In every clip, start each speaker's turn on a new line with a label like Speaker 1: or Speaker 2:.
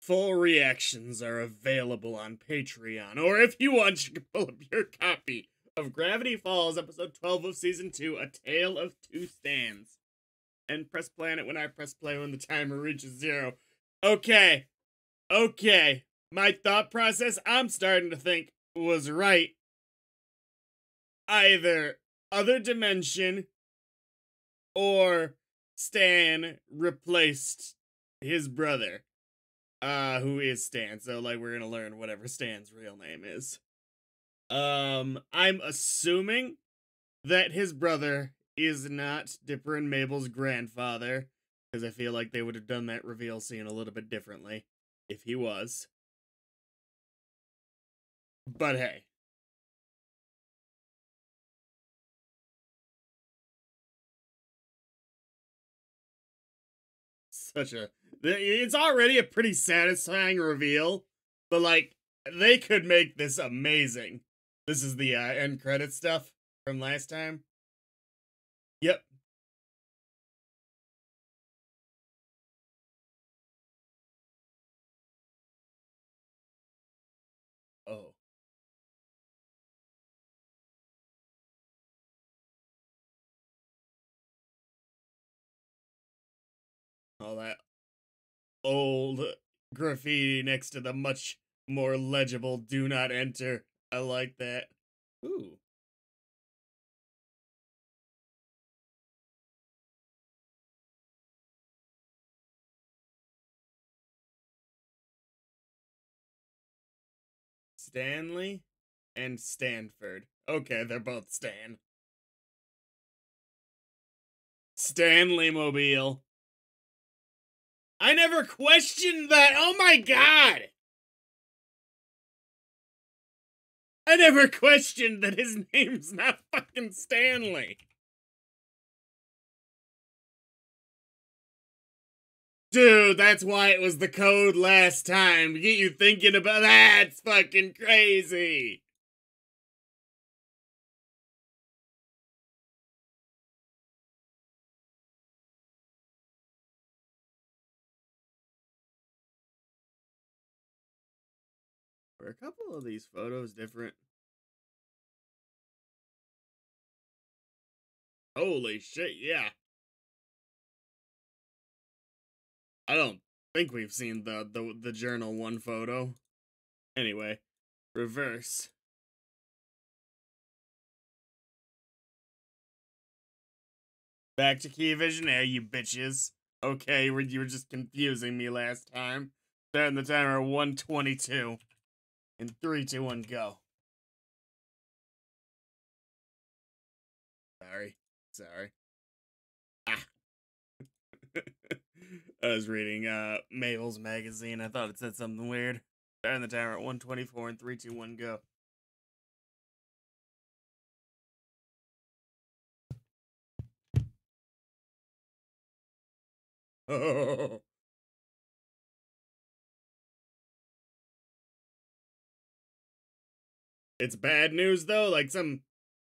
Speaker 1: Full reactions are available on Patreon, or if you want, you can pull up your copy of Gravity Falls, episode 12 of season 2, A Tale of Two Stands. And press play on it when I press play when the timer reaches 0. Okay. My thought process, I'm starting to think, was right. Either other dimension or Stan replaced his brother. Who is Stan? So, like, we're gonna learn whatever Stan's real name is. I'm assuming that his brother is not Dipper and Mabel's grandfather, because I feel like they would have done that reveal scene a little bit differently if he was. But hey. It's already a pretty satisfying reveal, but like, they could make this amazing. This is the end credit stuff from last time. Yep. Oh. All that old graffiti next to the much more legible "Do Not Enter." I like that. Ooh. Stanley and Stanford. Okay, they're both Stan. Stanley Mobile. I never questioned that. Oh my god. I never questioned that his name's not fucking Stanley. Dude, that's why it was the code last time. To get you thinking about that's fucking crazy. Were a couple of these photos different? Holy shit, yeah. I don't think we've seen the journal one photo. Anyway, reverse. Back to Key Visionaire, you bitches. Okay, you were just confusing me last time. Starting the timer at 1:22. In 3, 2, 1, go. Sorry. Ah. I was reading Mabel's magazine. I thought it said something weird. Starting the timer at 1:24 and 3, 2, 1, go. Oh. It's bad news though, like some.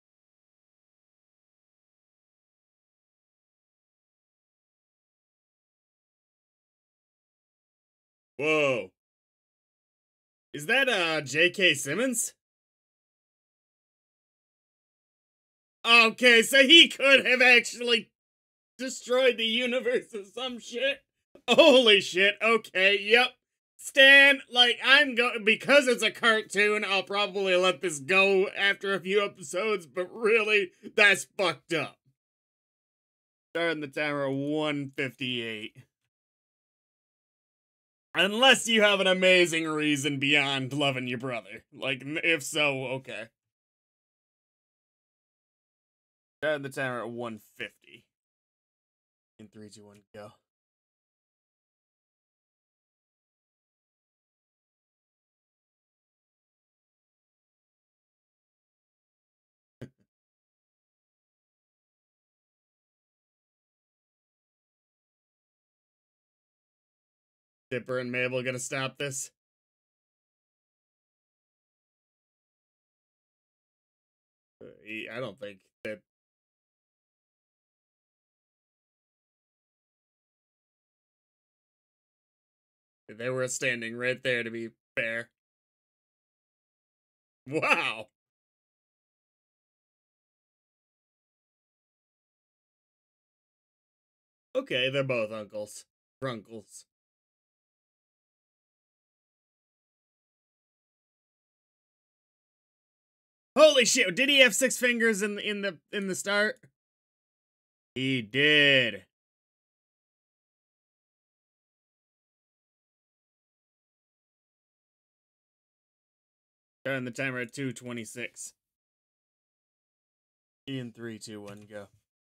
Speaker 1: Whoa. Is that J.K. Simmons? Okay, so he could have actually destroyed the universe or some shit. Holy shit. Okay, yep. Stan, like, I'm going because it's a cartoon, I'll probably let this go after a few episodes, but really, that's fucked up. Starting the timer at 1:58. Unless you have an amazing reason beyond loving your brother. Like, if so, okay. Starting the timer at 1:50. In 3, 2, 1, go. Dipper and Mabel gonna stop this? I don't think that. They were standing right there, to be fair. Wow. Okay, they're both uncles. Runkles. Holy shit! Did he have six fingers in the start? He did. Starting the timer at 2:26. In 3, 2, 1, go.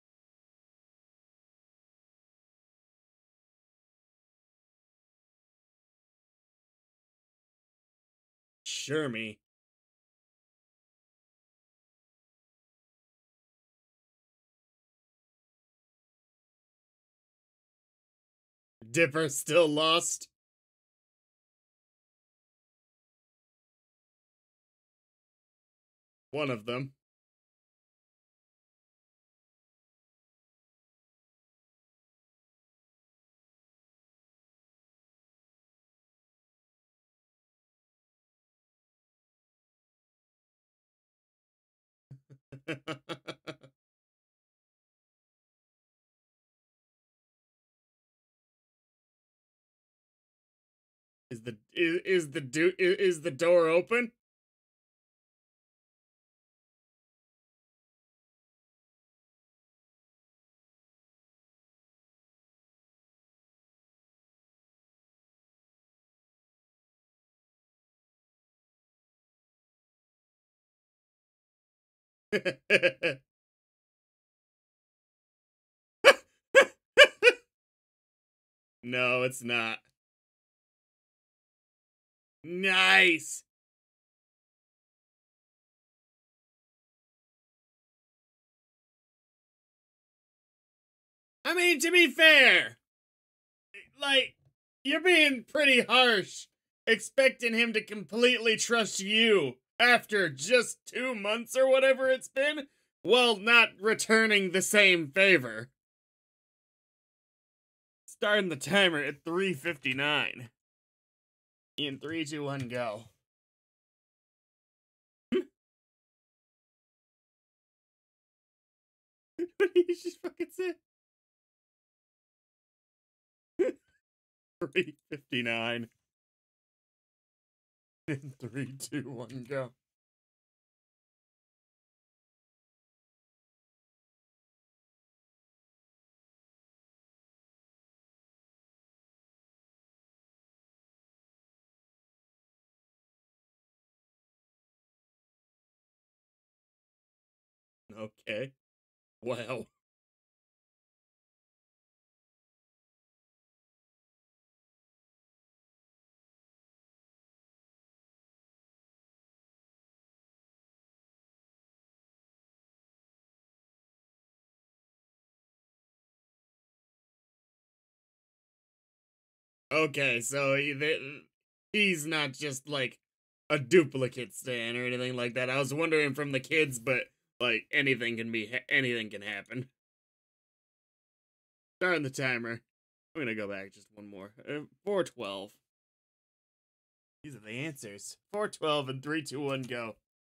Speaker 1: Sure me. Dipper still lost. One of them. Is the door open? No, it's not. Nice. I mean, to be fair, like, you're being pretty harsh, expecting him to completely trust you after just 2 months or whatever it's been, while not returning the same favor. Starting the timer at 3:59. In 3, 2, 1, go. What did you just fucking say? 3:59. In 3, 2, 1, go. Okay. Wow. Okay, so he's not just like a duplicate Stan or anything like that. I was wondering from the kids, but like anything can happen. Starting the timer. I'm gonna go back just one more. 4:12. These are the answers. 4:12 and 3, 2, 1, go.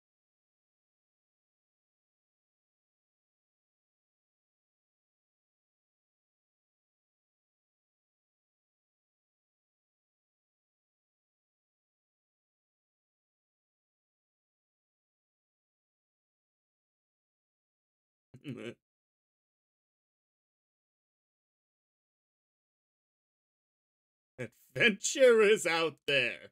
Speaker 1: Adventure is out there.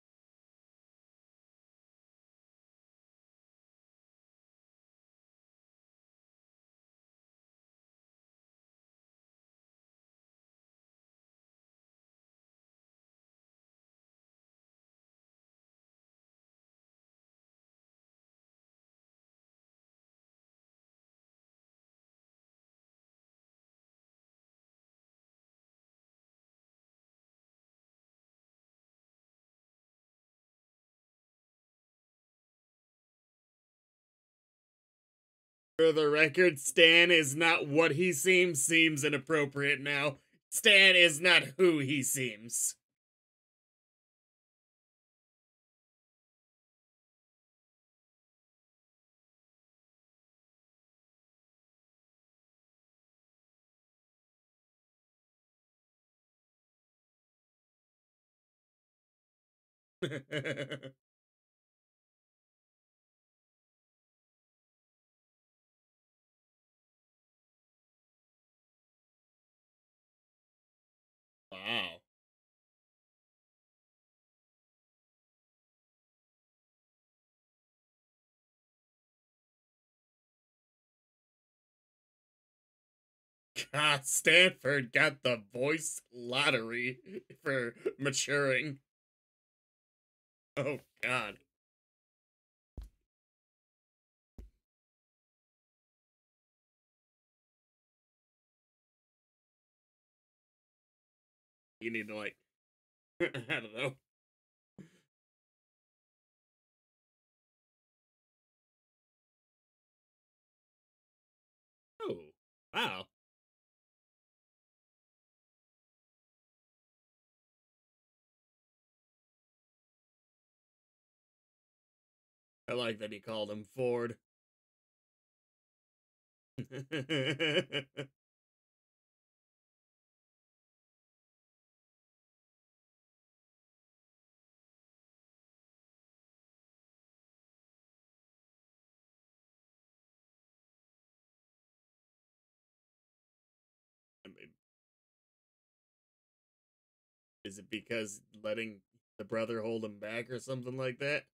Speaker 1: For the record, Stan is not what he seems inappropriate now. Stan is not who he seems. Wow. God, Stanford got the voice lottery for maturing. Oh, God. You need to, like, I don't know. Oh, wow. I like that he called him Ford. I mean, is it because letting the brother hold him back or something like that?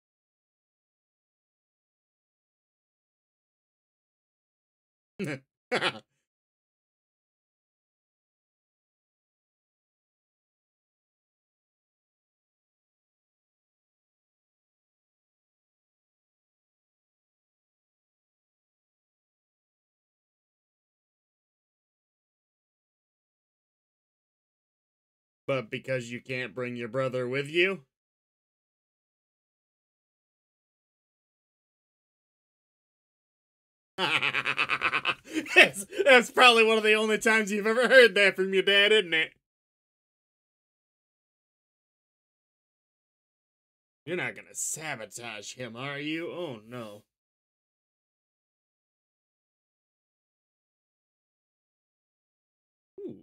Speaker 1: But because you can't bring your brother with you? That's probably one of the only times you've ever heard that from your dad, isn't it? You're not gonna sabotage him, are you? Oh no. Ooh.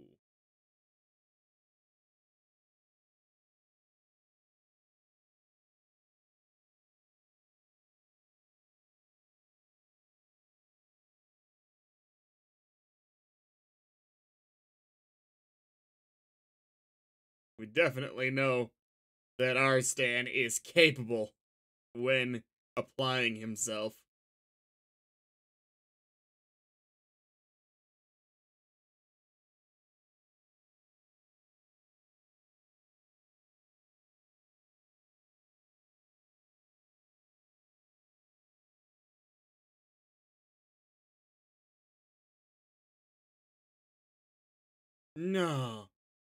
Speaker 1: We definitely know that our Stan is capable when applying himself. No.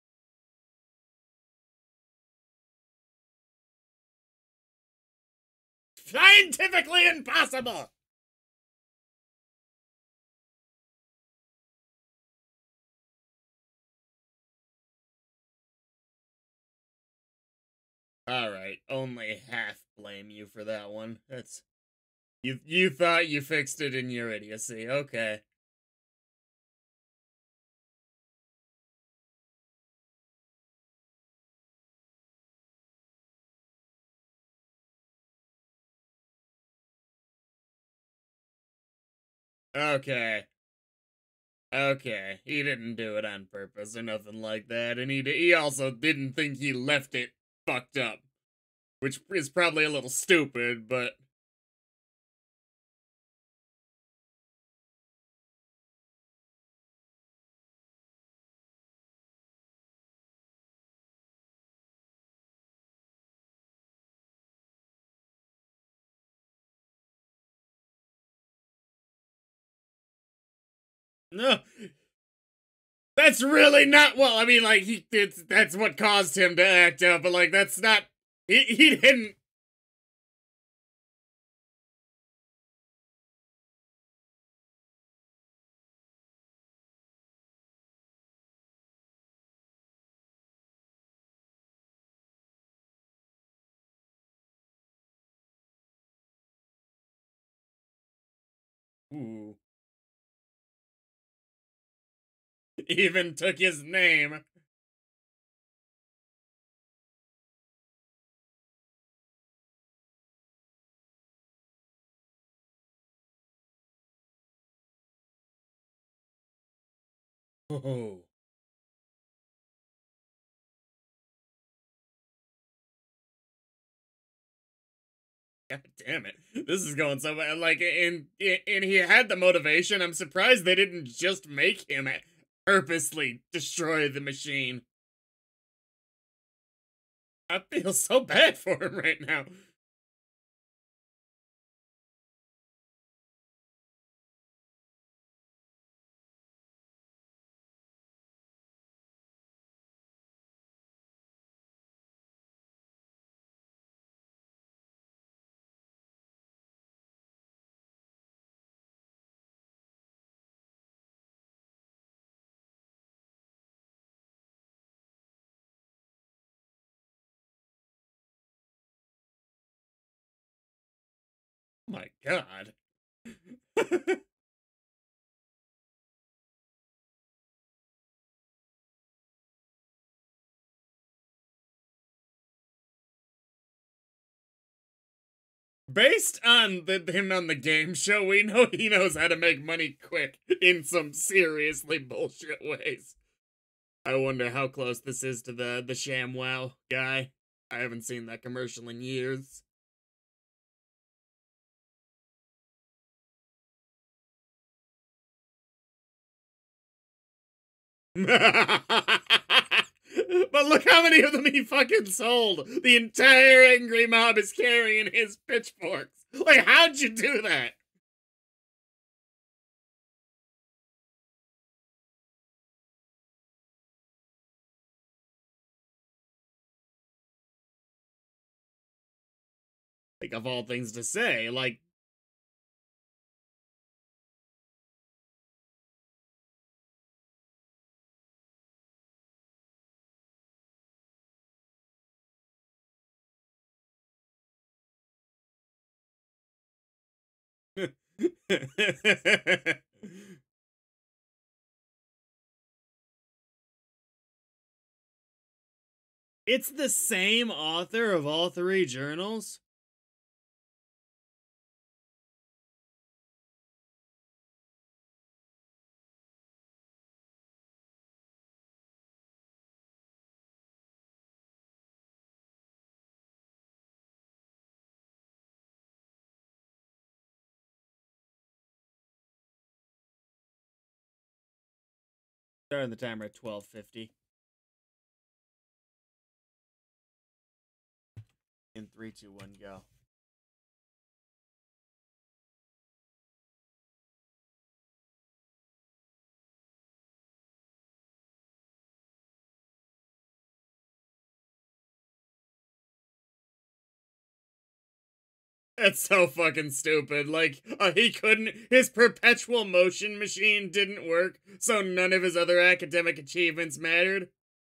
Speaker 1: Scientifically impossible! Alright, only half blame you for that one. That's you thought you fixed it in your idiocy. Okay. Okay. Okay. He didn't do it on purpose or nothing like that, and he also didn't think he left it fucked up, which is probably a little stupid, but no, that's really not well. I mean, like that's what caused him to act out, but like that's not. He didn't. Ooh, even took his name. Oh. God damn it. This is going so bad. Like, and he had the motivation. I'm surprised they didn't just make him purposely destroy the machine. I feel so bad for him right now. Oh my god. Based on him on the game show, we know he knows how to make money quick in some seriously bullshit ways. I wonder how close this is to the ShamWow guy. I haven't seen that commercial in years. But look how many of them he fucking sold. The entire angry mob is carrying his pitchforks. Like, how'd you do that? Like, of all things to say, like, it's the same author of all three journals. Starting the timer at 12:50. In 3, 2, 1, go. That's so fucking stupid. Like, he couldn't, his perpetual motion machine didn't work, so none of his other academic achievements mattered.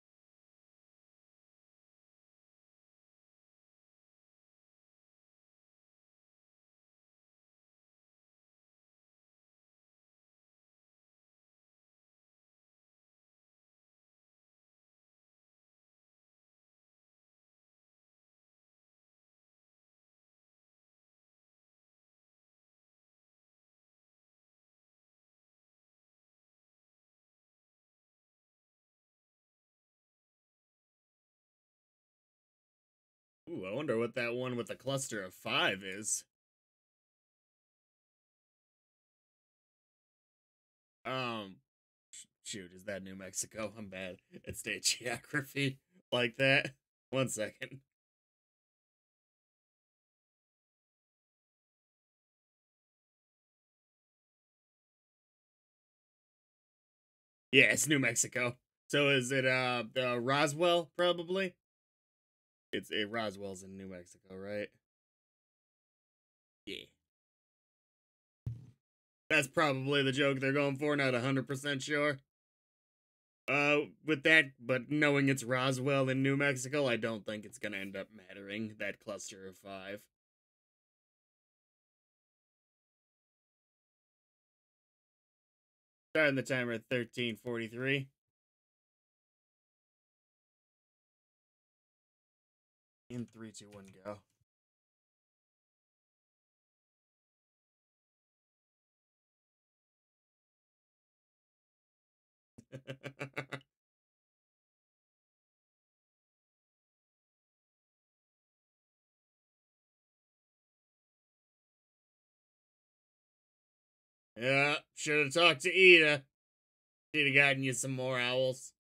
Speaker 1: Ooh, I wonder what that one with the cluster of 5 is. Um, shoot, is that New Mexico? I'm bad at state geography like that. 1 second. Yeah, it's New Mexico. So is it Roswell probably? It's Roswell's in New Mexico, right? Yeah. That's probably the joke they're going for, not 100% sure. With that, but knowing it's Roswell in New Mexico, I don't think it's gonna end up mattering, that cluster of 5. Starting the timer at 13:43. In 3, 2, 1, go. Yeah, should have talked to Ida. She'd have gotten you some more owls.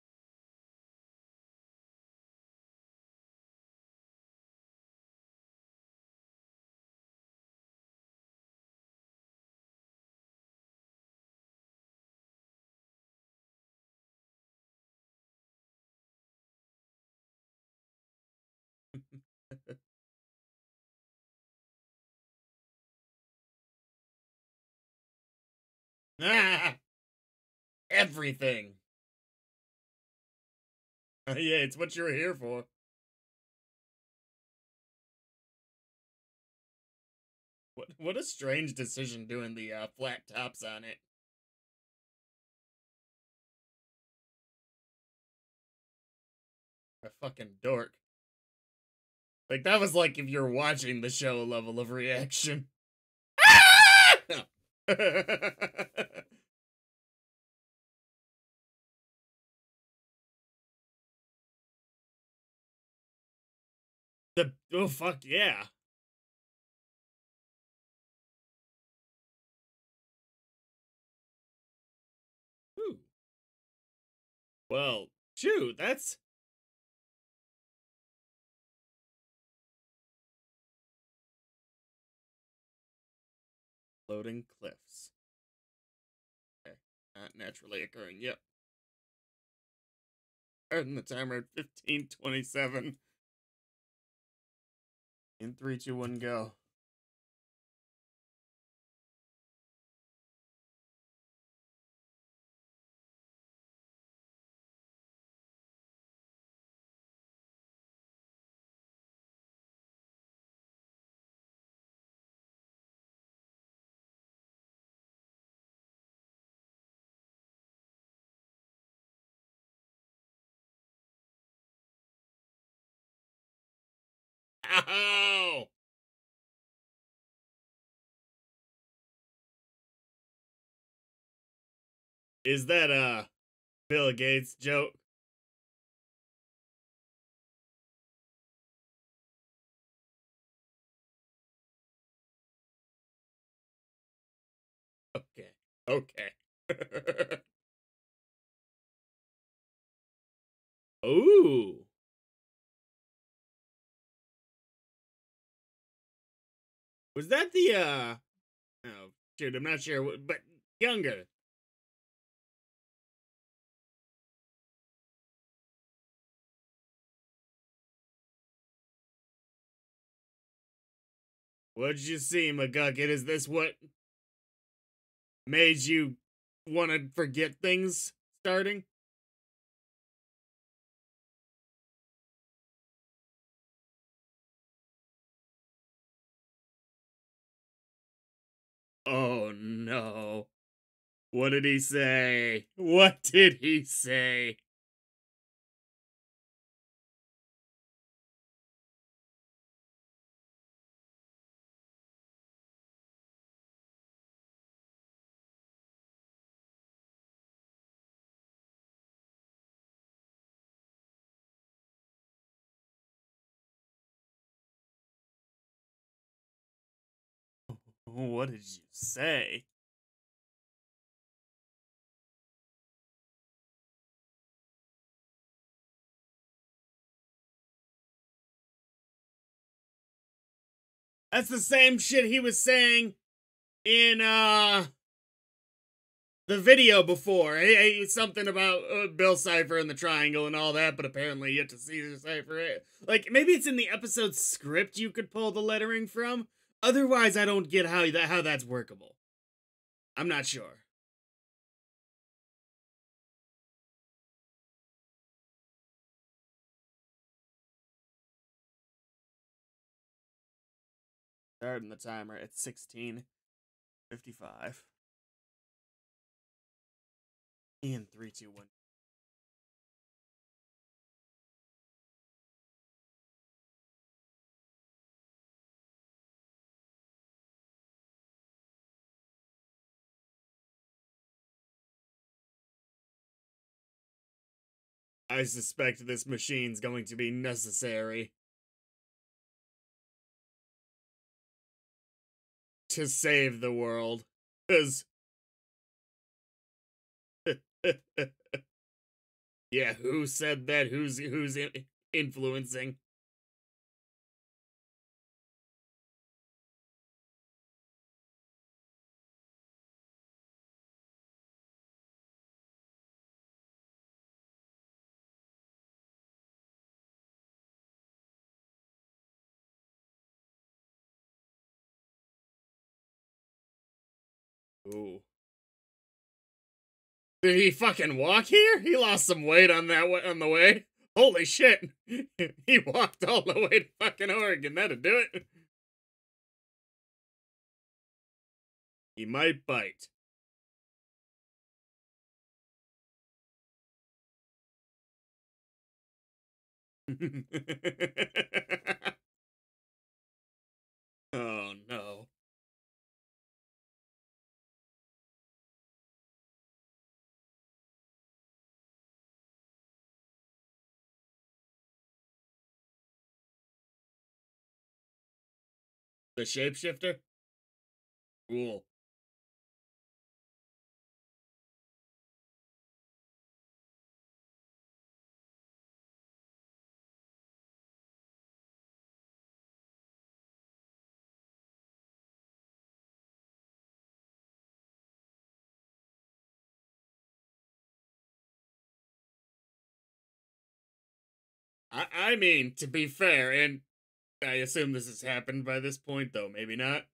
Speaker 1: Ah, everything. Yeah, it's what you're here for. What a strange decision doing the flat tops on it. A fucking dork. Like that was like if you're watching the show level of reaction. Oh fuck yeah. Ooh. Well, shoot, that's floating cliffs. Okay. Not naturally occurring. Yep. Starting the timer at 15:27. In 3, 2, 1, go. Ow! Is that Bill Gates joke? Okay. Okay. Ooh. Was that the oh shoot, I'm not sure but younger. What'd you see, McGucket? Is this what made you want to forget things starting? Oh no. What did he say? What did he say? What did you say? That's the same shit he was saying in the video before. Something about Bill Cipher and the triangle and all that, but apparently yet to see the Cipher. Like maybe it's in the episode script you could pull the lettering from. Otherwise, I don't get how that's workable. I'm not sure. Starting the timer at 16:55. In 3, 2, 1. I suspect this machine's going to be necessary to save the world. Cause yeah, who said that? Who's influencing? Ooh. Did he fucking walk here? He lost some weight on that on the way. Holy shit. He walked all the way to fucking Oregon. That'd do it. He might bite. Oh no. The shapeshifter? Cool. I mean, to be fair, and I assume this has happened by this point, though maybe not.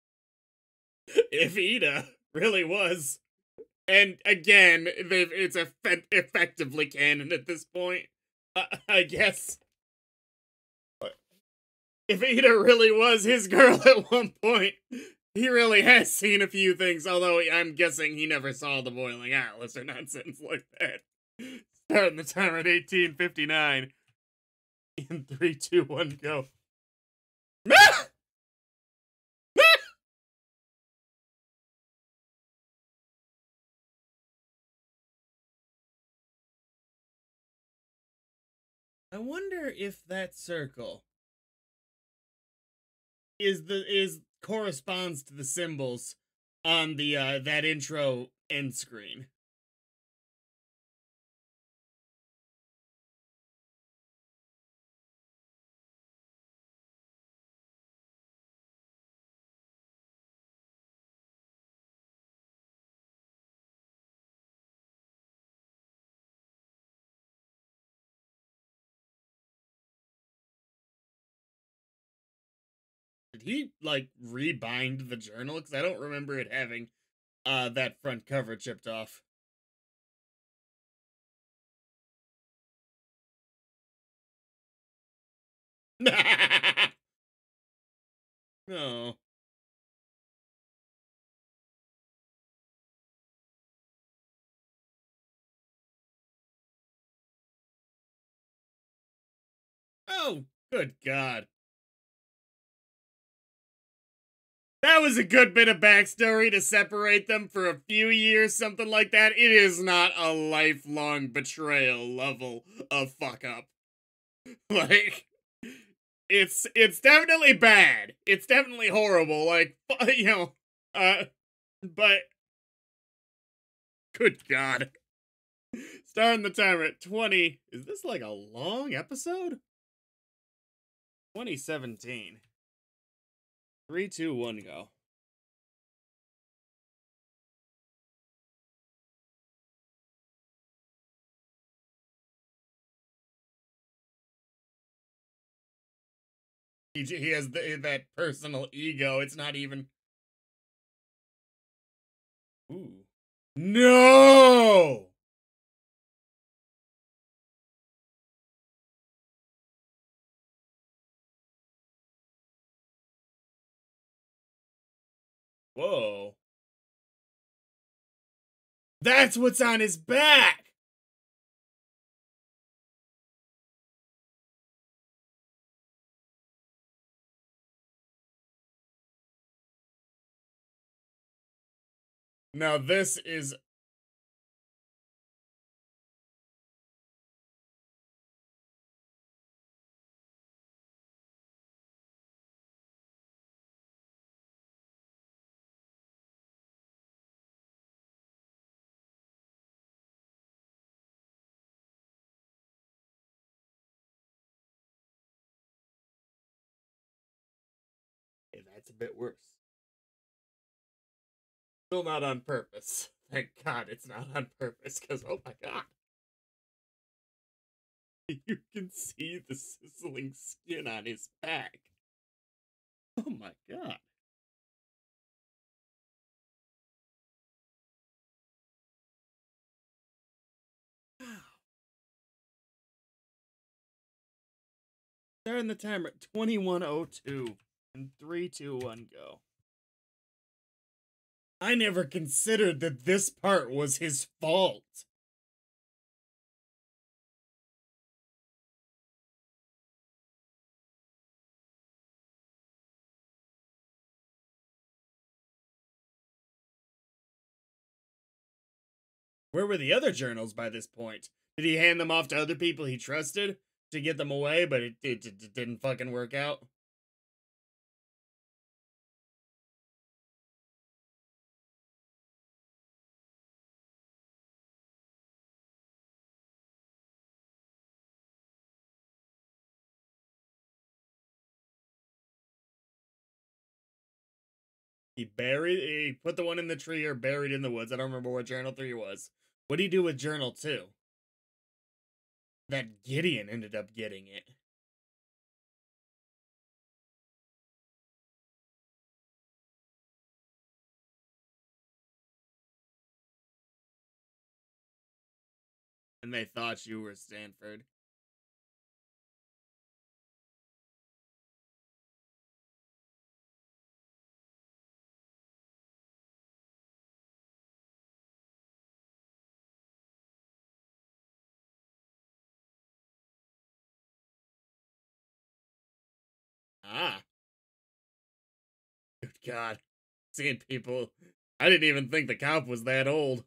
Speaker 1: If Ida really was, and again, it's effectively canon at this point, I guess. If Ida really was his girl at one point, he really has seen a few things, although I'm guessing he never saw the Boiling Atlas or nonsense like that. Starting the timer at 1859. In 3, 2, 1, go. I wonder if that circle is corresponds to the symbols on the that intro end screen. Did he like rebind the journal? Because I don't remember it having that front cover chipped off. No. Oh, good God. That was a good bit of backstory to separate them for a few years, something like that. It is not a lifelong betrayal level of fuck up. Like, it's definitely bad. It's definitely horrible. Like, you know, but good God. Starting the timer at 20. Is this like a long episode? 2017. 3, 2, 1, go. He has that personal ego. It's not even. Ooh. No! Whoa. That's what's on his back! Now this is. That's a bit worse. Still not on purpose. Thank God it's not on purpose, because oh my God. You can see the sizzling skin on his back. Oh my God. Starting the timer at 21:02 and 3, 2, 1, go. I never considered that this part was his fault. Where were the other journals by this point? Did he hand them off to other people he trusted to get them away, but it didn't fucking work out? He put the one in the tree or buried in the woods. I don't remember what journal 3 was. What did he do with journal 2? That Gideon ended up getting it. And they thought you were Stanford. Ah. Good God. Seeing people. I didn't even think the cop was that old.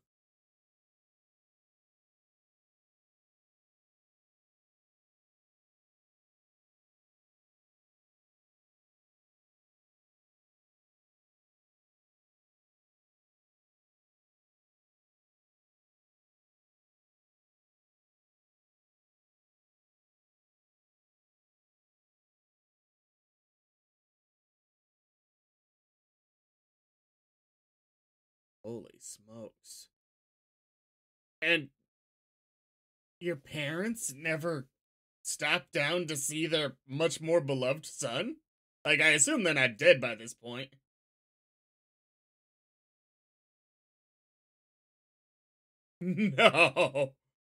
Speaker 1: Holy smokes. And your parents never stopped down to see their much more beloved son? Like, I assume they're not dead by this point. No.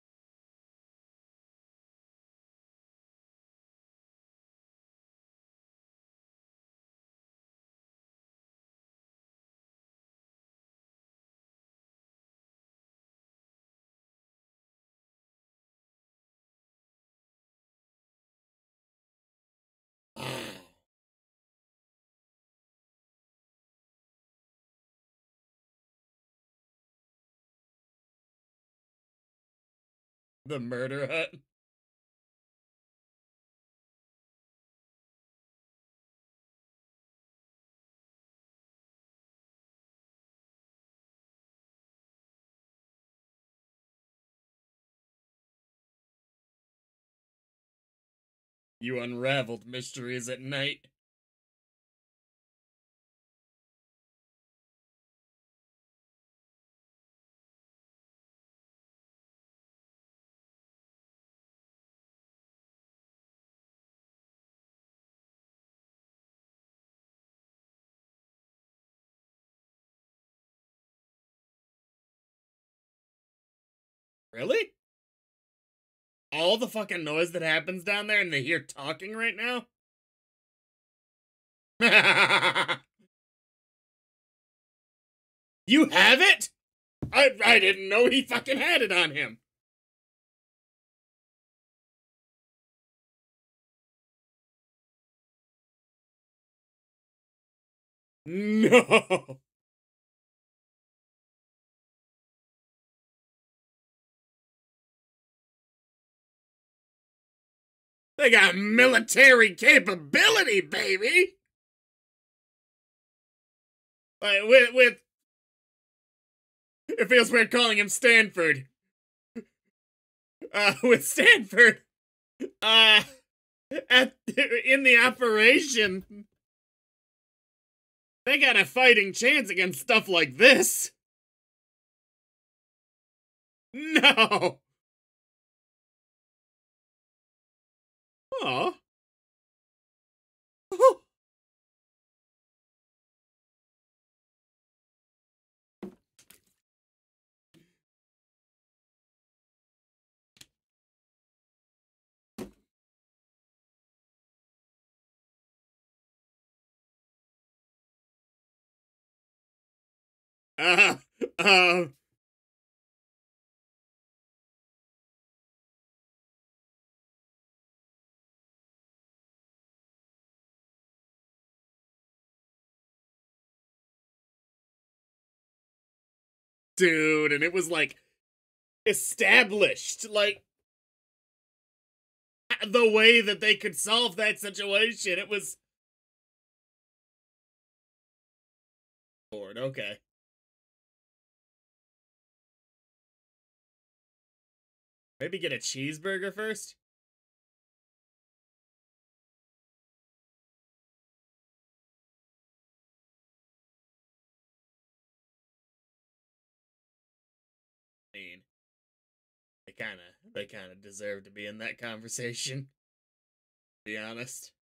Speaker 1: The murder hut. You unraveled mysteries at night. Really? All the fucking noise that happens down there and they hear talking right now? You have it? I didn't know he fucking had it on him. No. They got military capability, baby. Like, with it feels weird calling him Stanford. With Stanford, in the operation, They got a fighting chance against stuff like this. No. Oh. Uh, uh, dude, and it was like established, like the way that they could solve that situation. It was Lord, okay. Maybe get a cheeseburger first? I mean, they kinda deserve to be in that conversation, to be honest.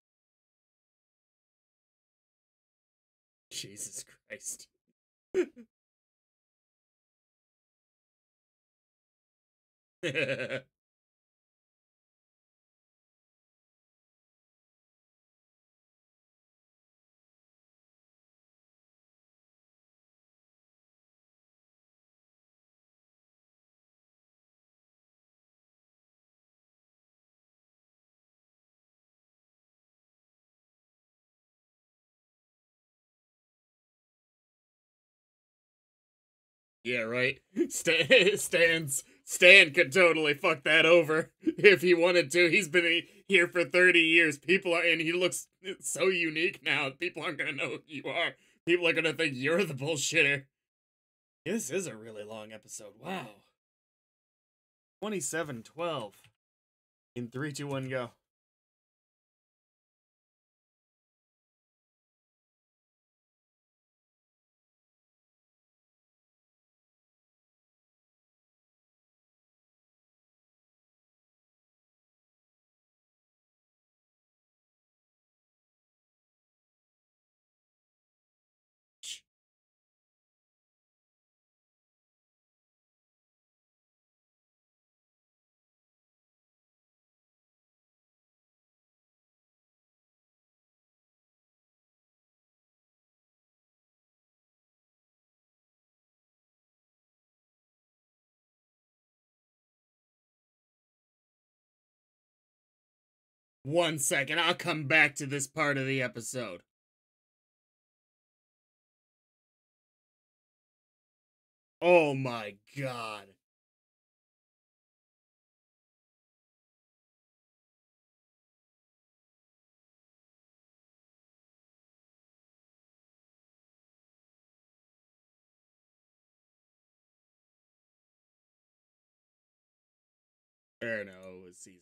Speaker 1: Jesus Christ. Yeah, right. Stan could totally fuck that over if he wanted to. He's been here for 30 years. And he looks so unique now. People aren't gonna know who you are. People are gonna think you're the bullshitter. This is a really long episode. Wow. 27:12. In 3, 2, 1, go. One second, I'll come back to this part of the episode. Oh my god. Or no, it was season.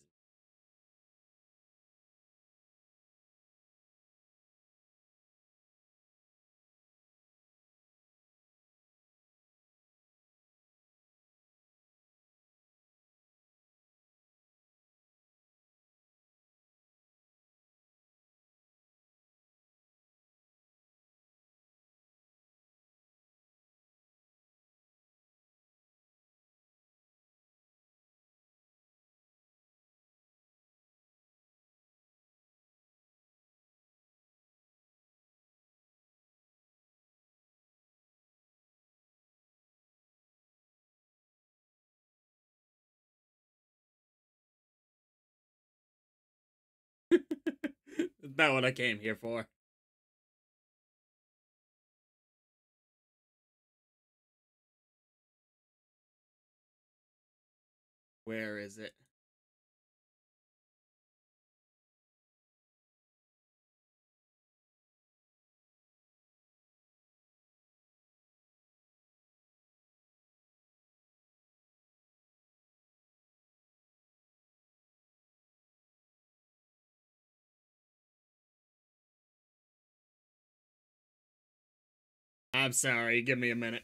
Speaker 1: That's not what I came here for. Where is it? I'm sorry, give me a minute.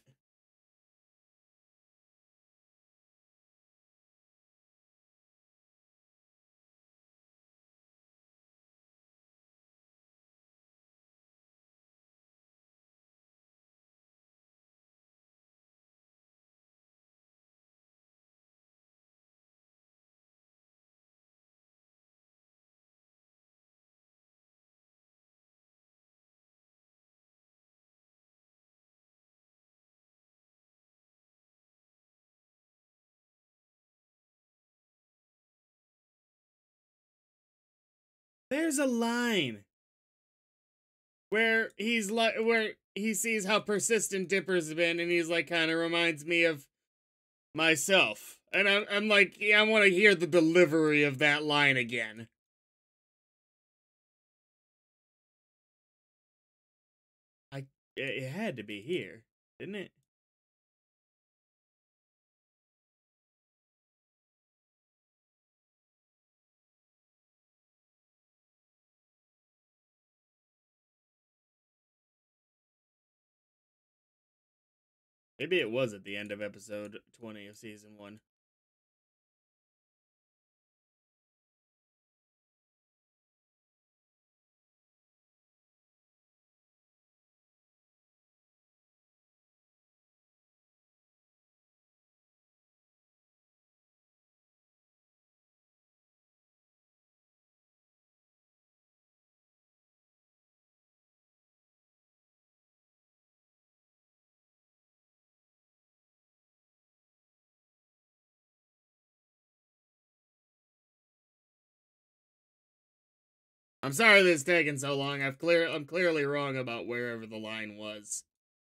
Speaker 1: There's a line where he's like, where he sees how persistent Dipper's been, and he's like, kind of reminds me of myself. And I'm like, yeah, I want to hear the delivery of that line again. It had to be here, didn't it? Maybe it was at the end of episode 20 of season 1. I'm sorry this is taking so long. I'm clearly wrong about wherever the line was.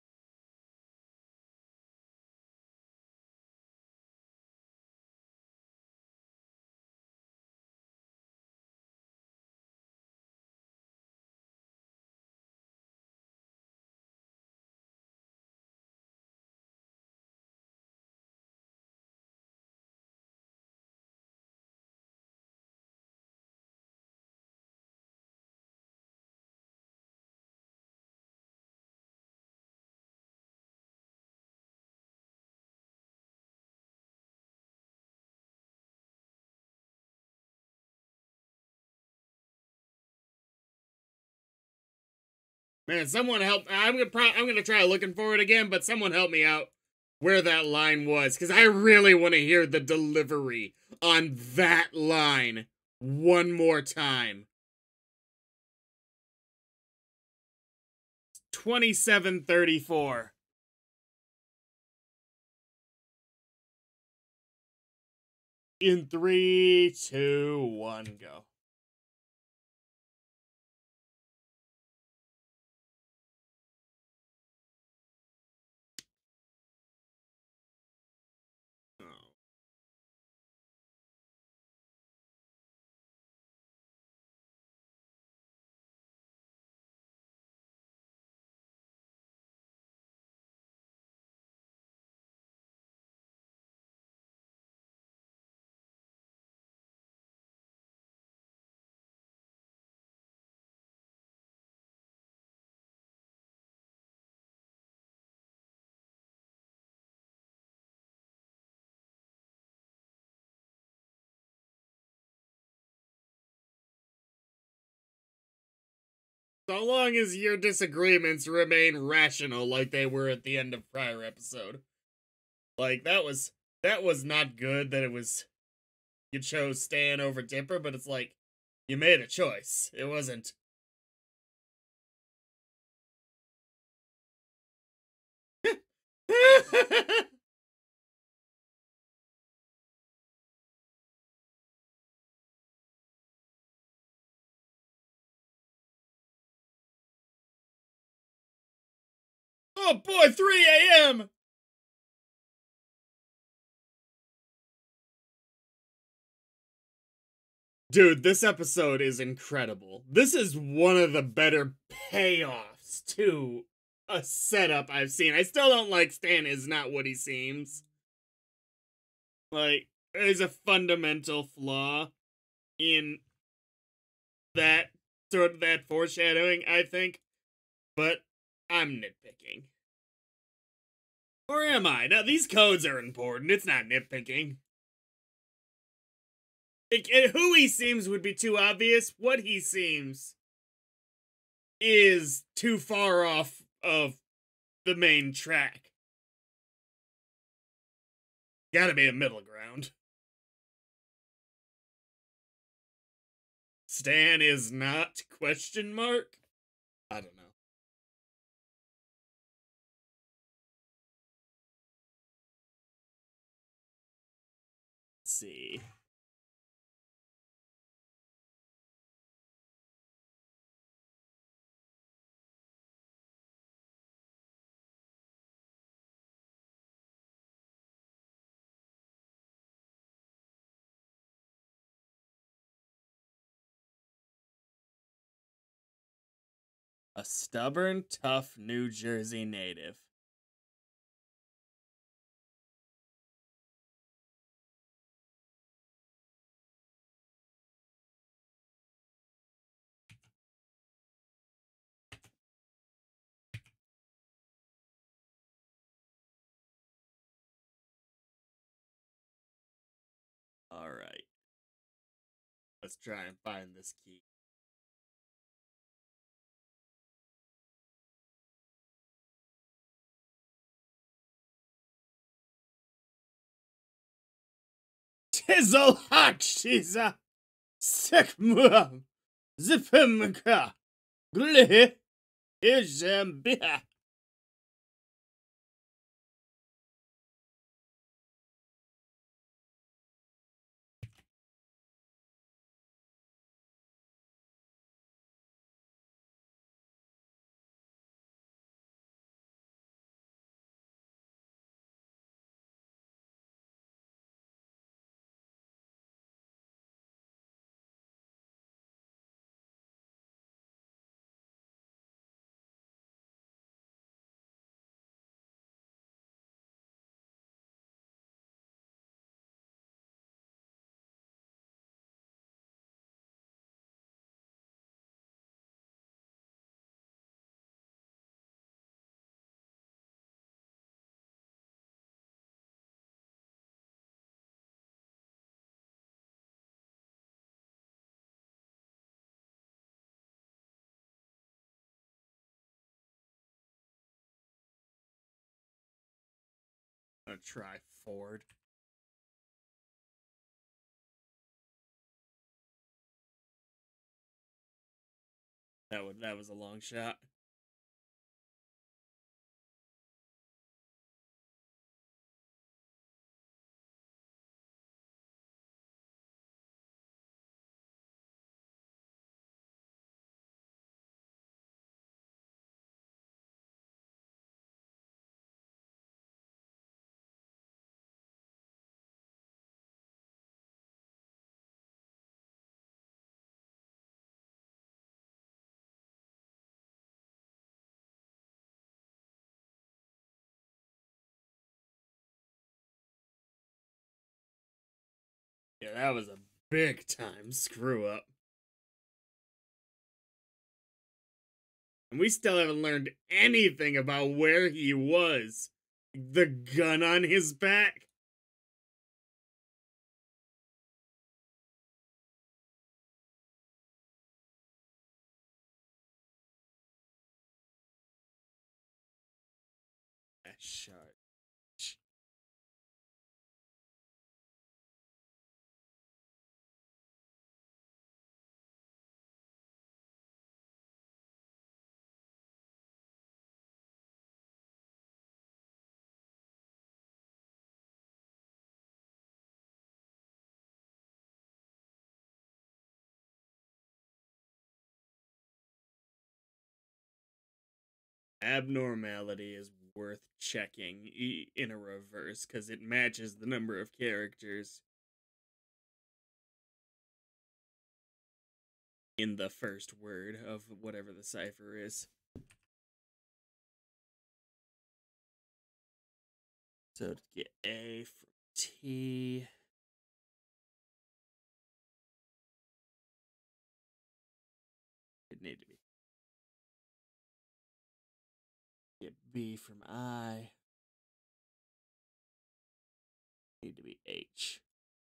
Speaker 1: Man, someone help! I'm gonna try looking for it again, but someone help me out where that line was, because I really want to hear the delivery on that line one more time. 2734. In 3, 2, 1, go. So long as your disagreements remain rational like they were at the end of prior episode. Like, that was not good that it was, you chose Stan over Dipper, but it's like, you made a choice. It wasn't. Oh boy, 3 a.m. Dude, this episode is incredible. This is one of the better payoffs to a setup I've seen. I still don't like Stan is not what he seems. Like, there's a fundamental flaw in that sort of that foreshadowing, I think. But I'm nitpicking. Or am I? Now, these codes are important. It's not nitpicking. Who he seems would be too obvious. What he seems is too far off of the main track. Gotta be a middle ground. Stan is not question mark? I don't know. Let's see. A stubborn, tough New Jersey native. Alright. Let's try and find this key. Tizzle hot, she's a sick mom. Zipimka. Glih. Izambia. I'm gonna try Ford. That was a long shot. Yeah, that was a big time screw up. And we still haven't learned anything about where he was. The gun on his back. Shark. Abnormality is worth checking in a reverse because it matches the number of characters in the first word of whatever the cipher is. So to get A from T. It need to be. Get B from I. need to be H.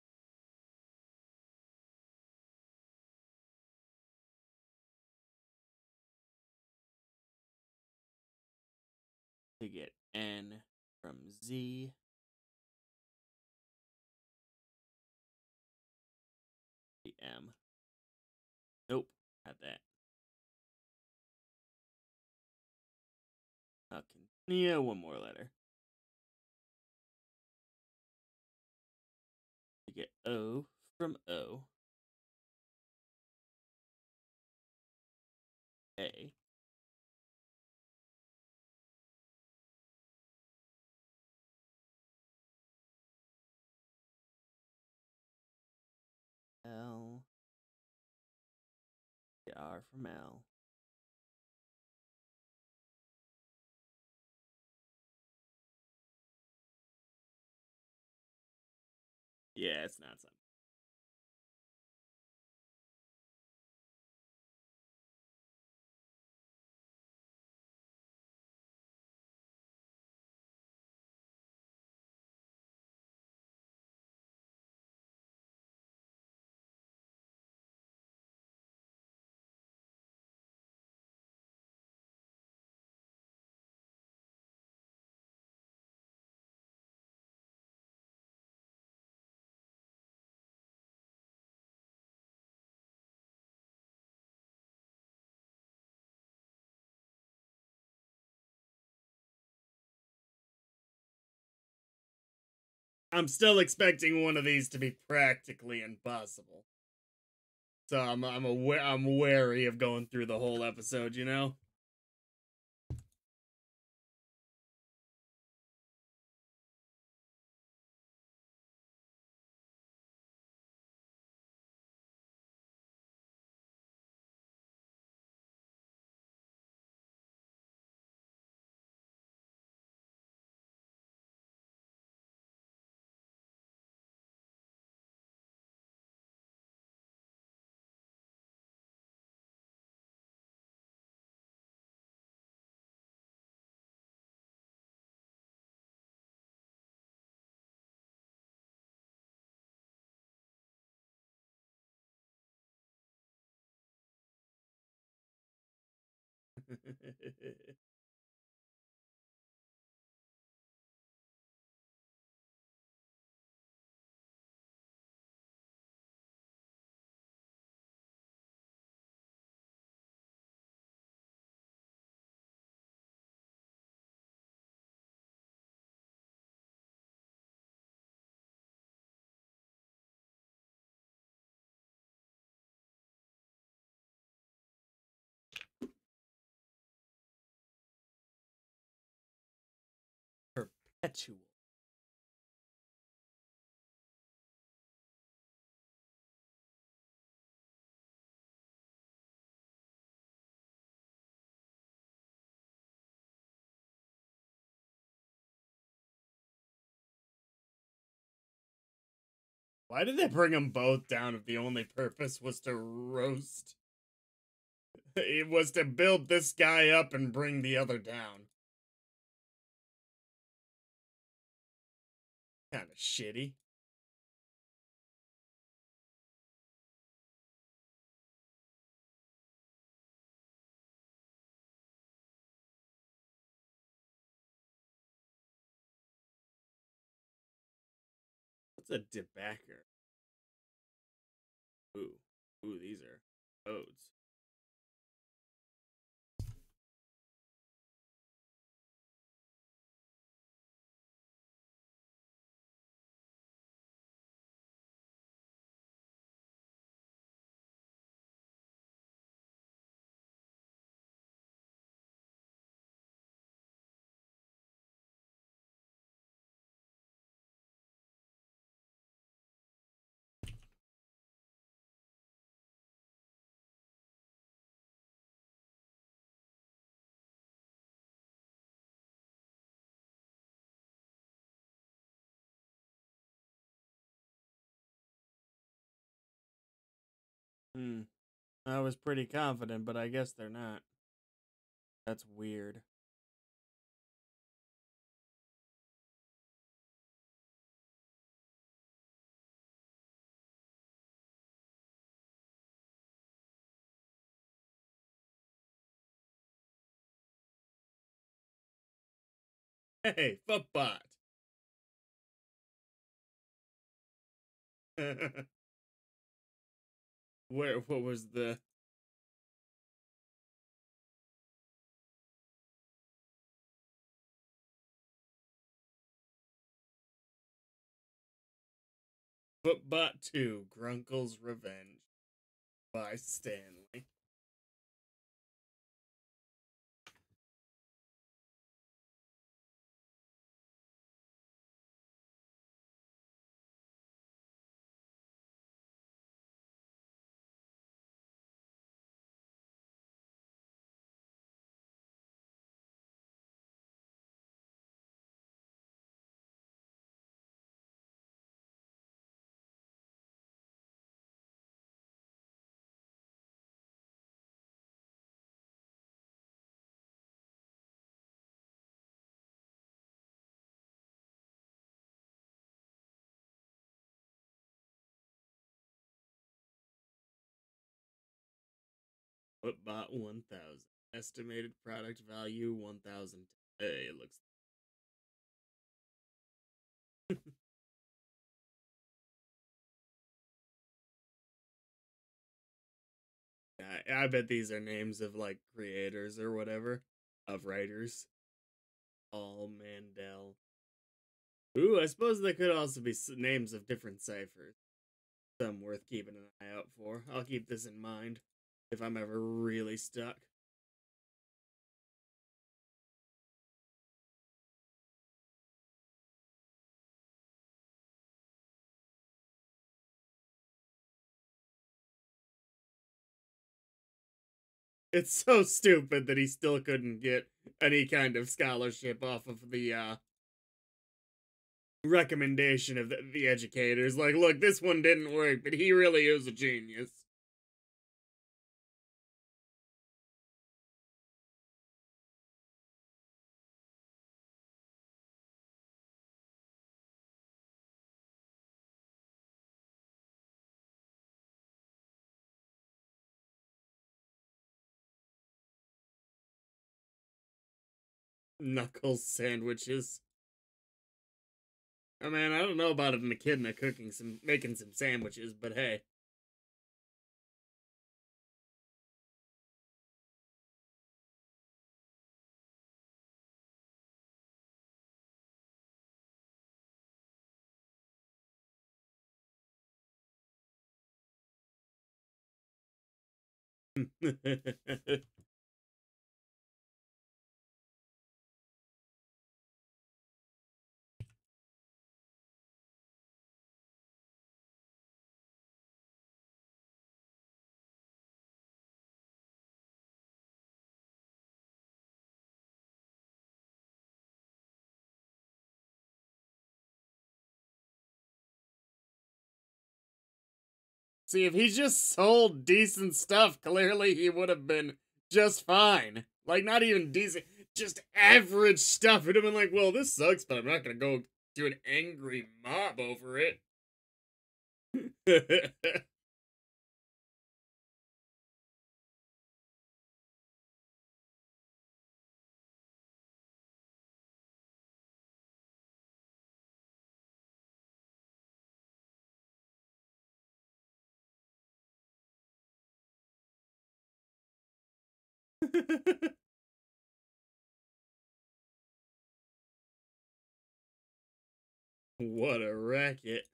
Speaker 1: To get N from Z. The M. Nope, not that. I'll continue one more letter. To get O from O. A. L. Get R from L. Yeah, it's not something. I'm still expecting one of these to be practically impossible. So I'm wary of going through the whole episode, you know? Perpetual. Why did they bring them both down if the only purpose was to roast? It was to build this guy up and bring the other down. Kind of shitty. What's a debacker? Ooh. Ooh, these are codes. I was pretty confident, but I guess they're not. That's weird. Hey, footbot. What was the Footbot 2 Grunkle's Revenge by Stanley? Footbot 1000. Estimated product value 1000. Hey, it looks. I bet these are names of like creators or whatever, of writers. All Mandel. Ooh, I suppose they could also be names of different ciphers. Some worth keeping an eye out for. I'll keep this in mind if I'm ever really stuck. It's so stupid that he still couldn't get any kind of scholarship off of the recommendation of the educators. Like, look, this one didn't work, but he really is a genius. Knuckles sandwiches. I mean, I don't know about an echidna making some sandwiches, but hey. See, if he just sold decent stuff, clearly he would have been just fine. Like, not even decent, just average stuff. It'd have been like, well, this sucks, but I'm not gonna go to an angry mob over it. What a racket.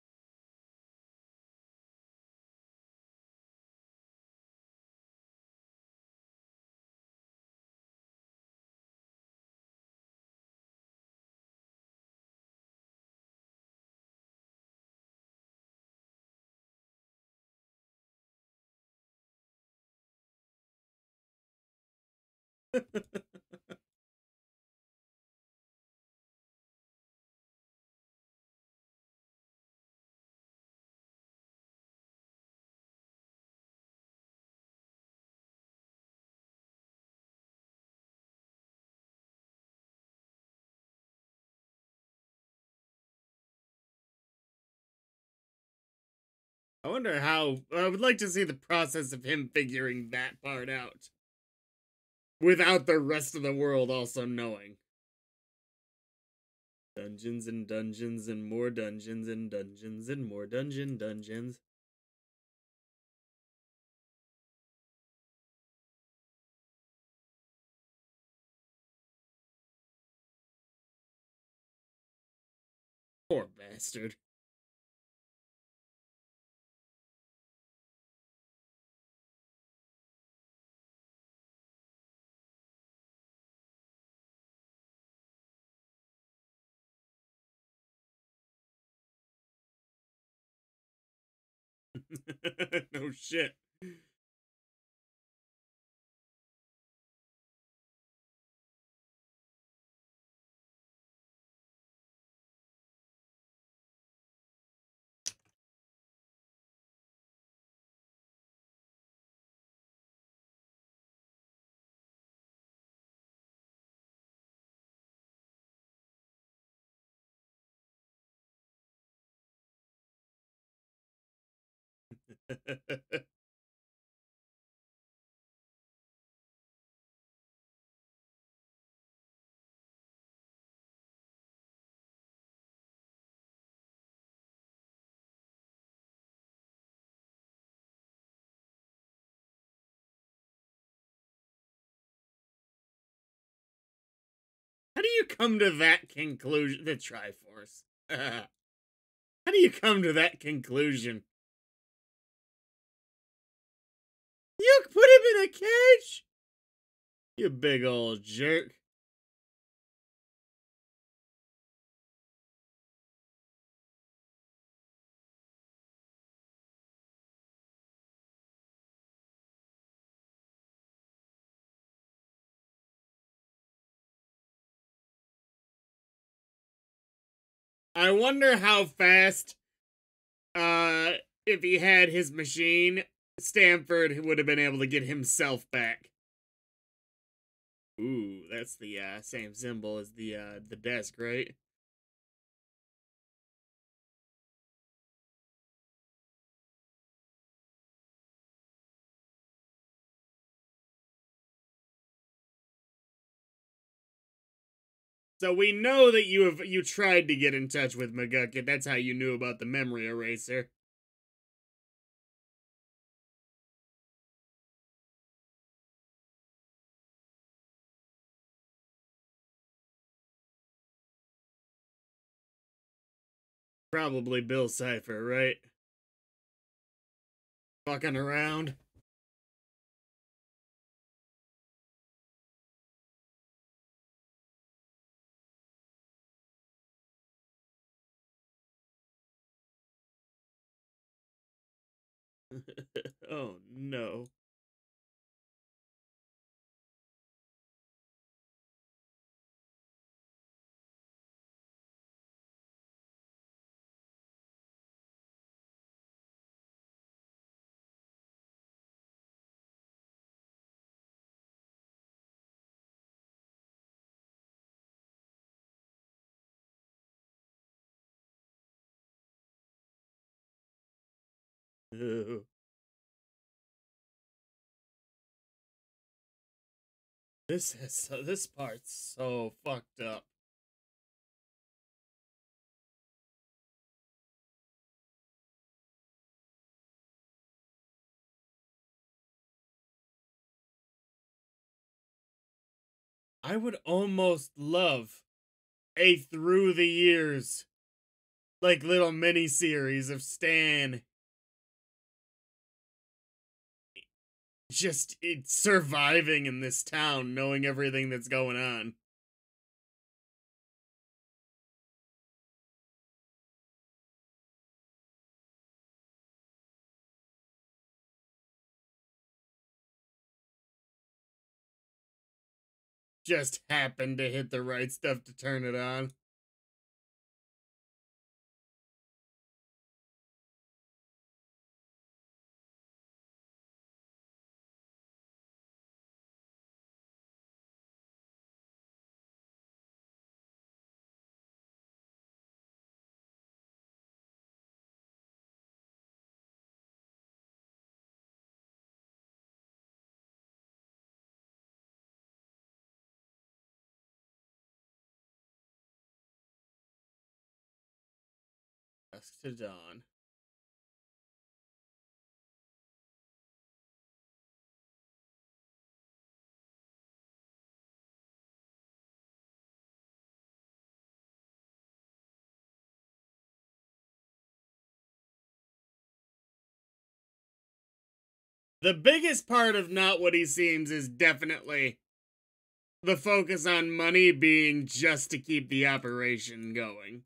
Speaker 1: I wonder how. I would like to see the process of him figuring that part out without the rest of the world also knowing. Dungeons and dungeons and more dungeons and dungeons and more dungeons. Poor bastard. No shit. How do you come to that conclusion? The Triforce. How do you come to that conclusion? You put him in a cage? You big old jerk. I wonder how fast, if he had his machine, Stanford would have been able to get himself back. Ooh, that's the same symbol as the desk, right? So we know that you tried to get in touch with McGucket. That's how you knew about the memory eraser. Probably Bill Cipher, right? Fucking around. Oh no. Ew. This part's so fucked up. I would almost love a through the years, like, little mini series of Stan just surviving in this town, knowing everything that's going on. Just happened to hit the right stuff to turn it on. Dusk to dawn. The biggest part of not what he seems is definitely the focus on money being just to keep the operation going.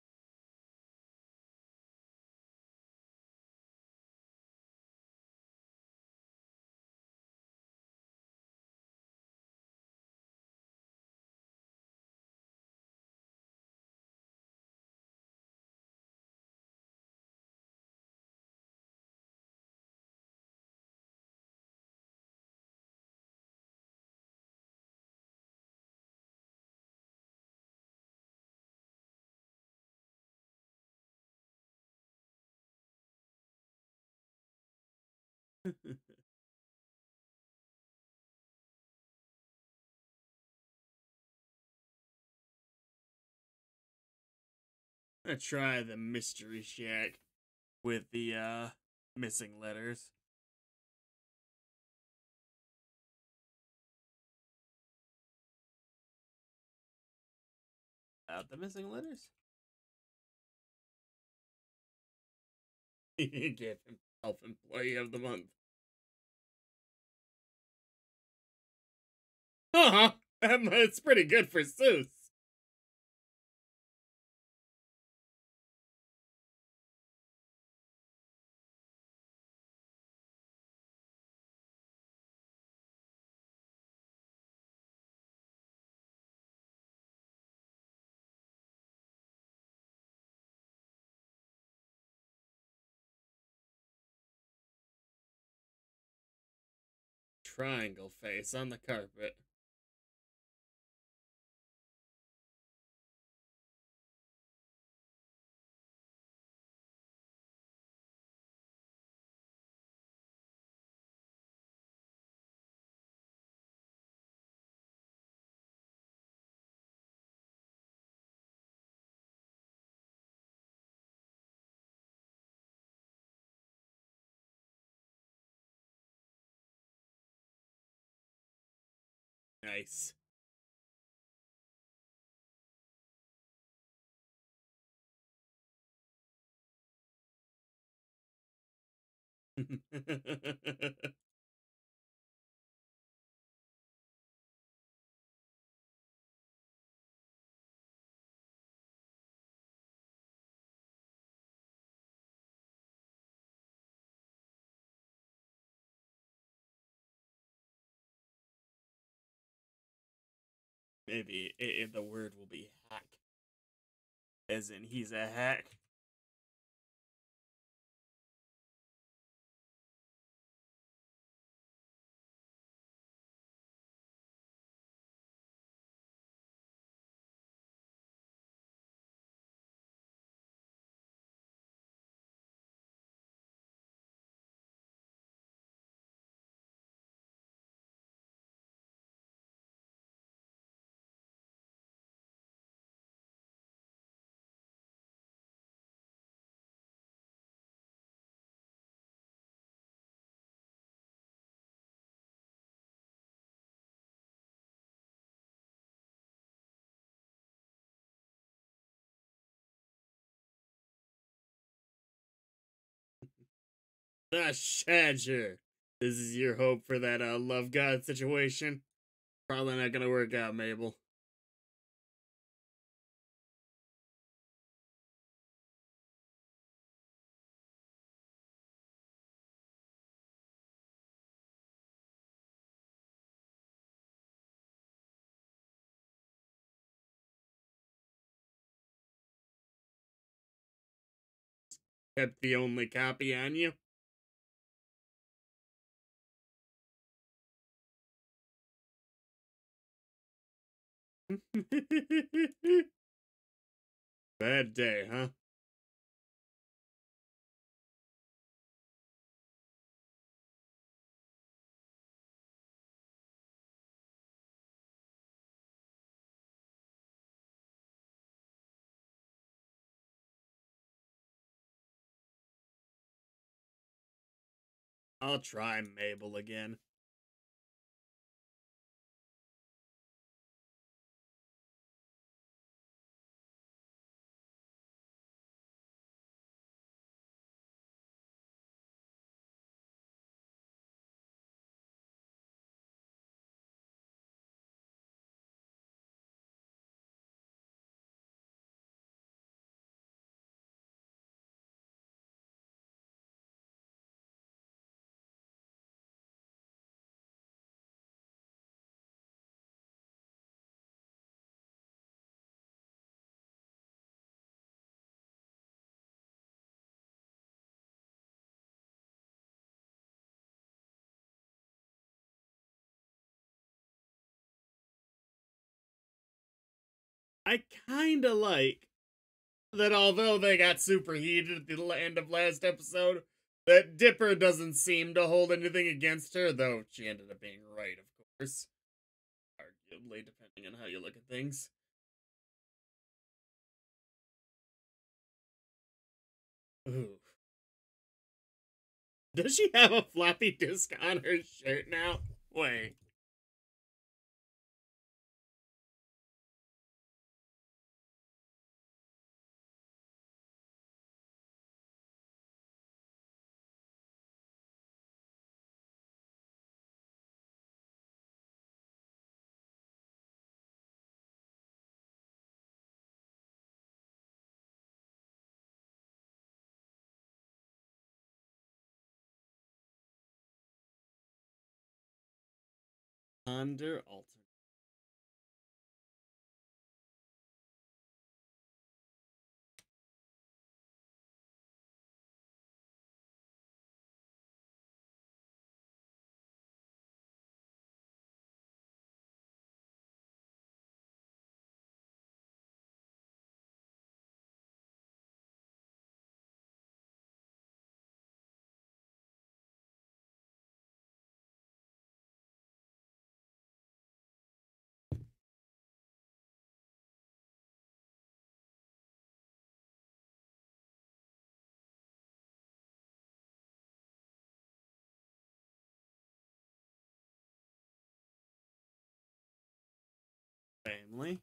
Speaker 1: I'm gonna try the mystery shack with the missing letters. About the missing letters? Give himself employee of the month. Uh-huh. It's pretty good for Seuss. Triangle face on the carpet. Nice. Maybe the word will be hack. As in, he's a hack. The Shadger. This is your hope for that love god situation. Probably not gonna work out, Mabel. Kept the only copy on you. Bad day, huh? I'll try Mabel again. I kinda like that although they got super heated at the end of last episode, that Dipper doesn't seem to hold anything against her, though she ended up being right, of course. Arguably, depending on how you look at things. Ooh. Does she have a floppy disk on her shirt now? Wait. Under alter. Family.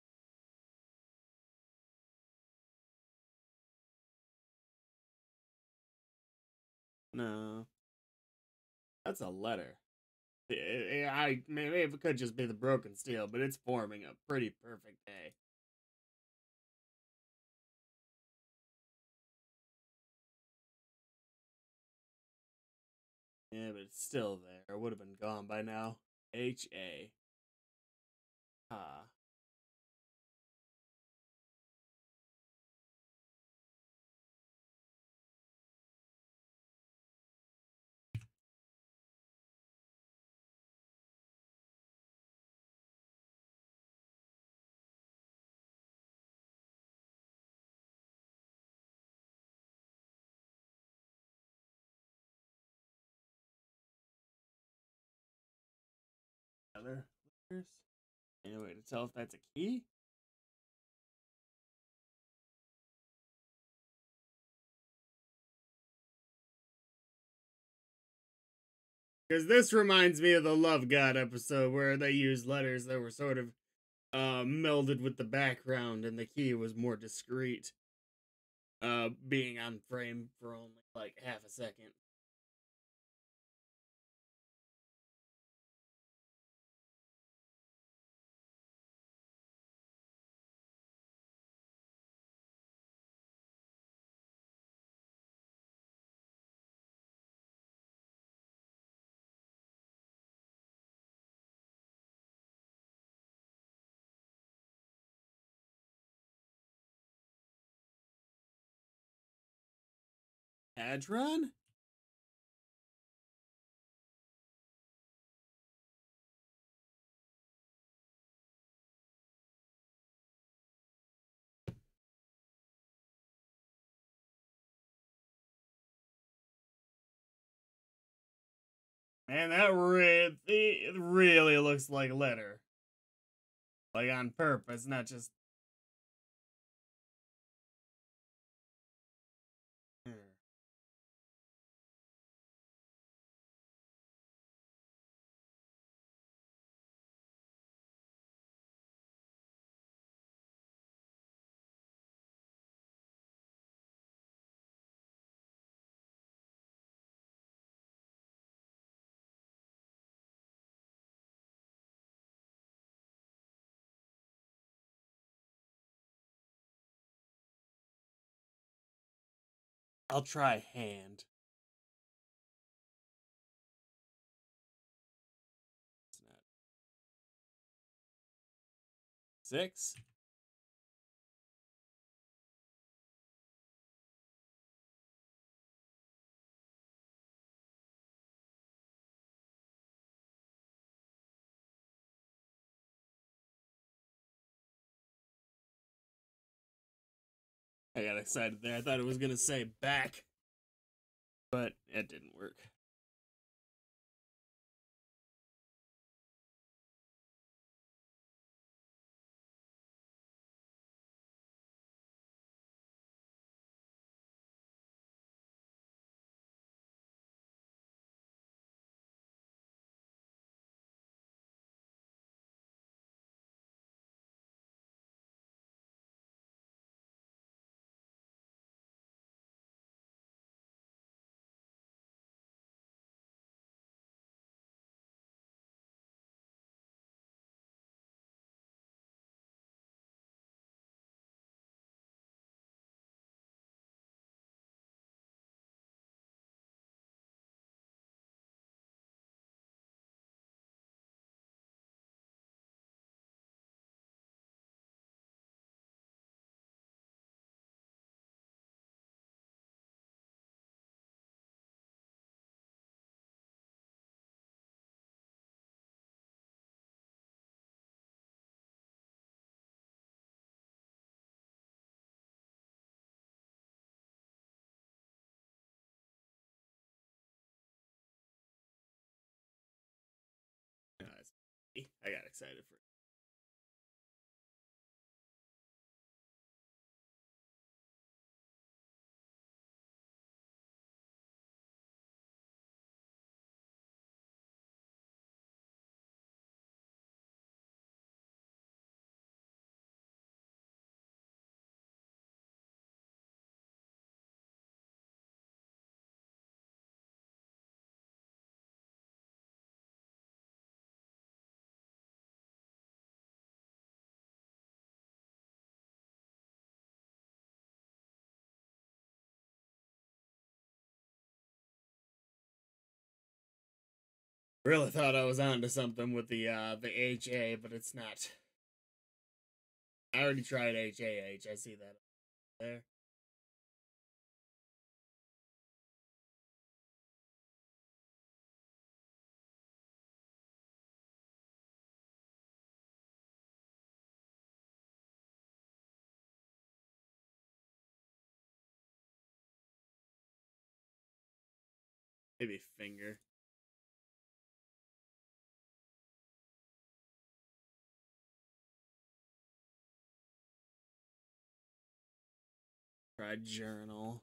Speaker 1: No. That's a letter. Maybe it could just be the broken steel, but it's forming a pretty perfect A. Yeah, but it's still there. It would have been gone by now. H-A. Ah. Other letters? Anyway, to tell if that's a key? Because this reminds me of the Love God episode where they used letters that were sort of melded with the background and the key was more discreet, being on frame for only like half a second. Hadron? Man, it really looks like letter. Like on purpose, not just. Hmm. I'll try hand. It's not 6. I got excited there. I thought it was gonna say back, but it didn't work. I got excited for it. Really thought I was onto something with the HA, but it's not. I already tried HAH. I see that there. Maybe finger. Try journal.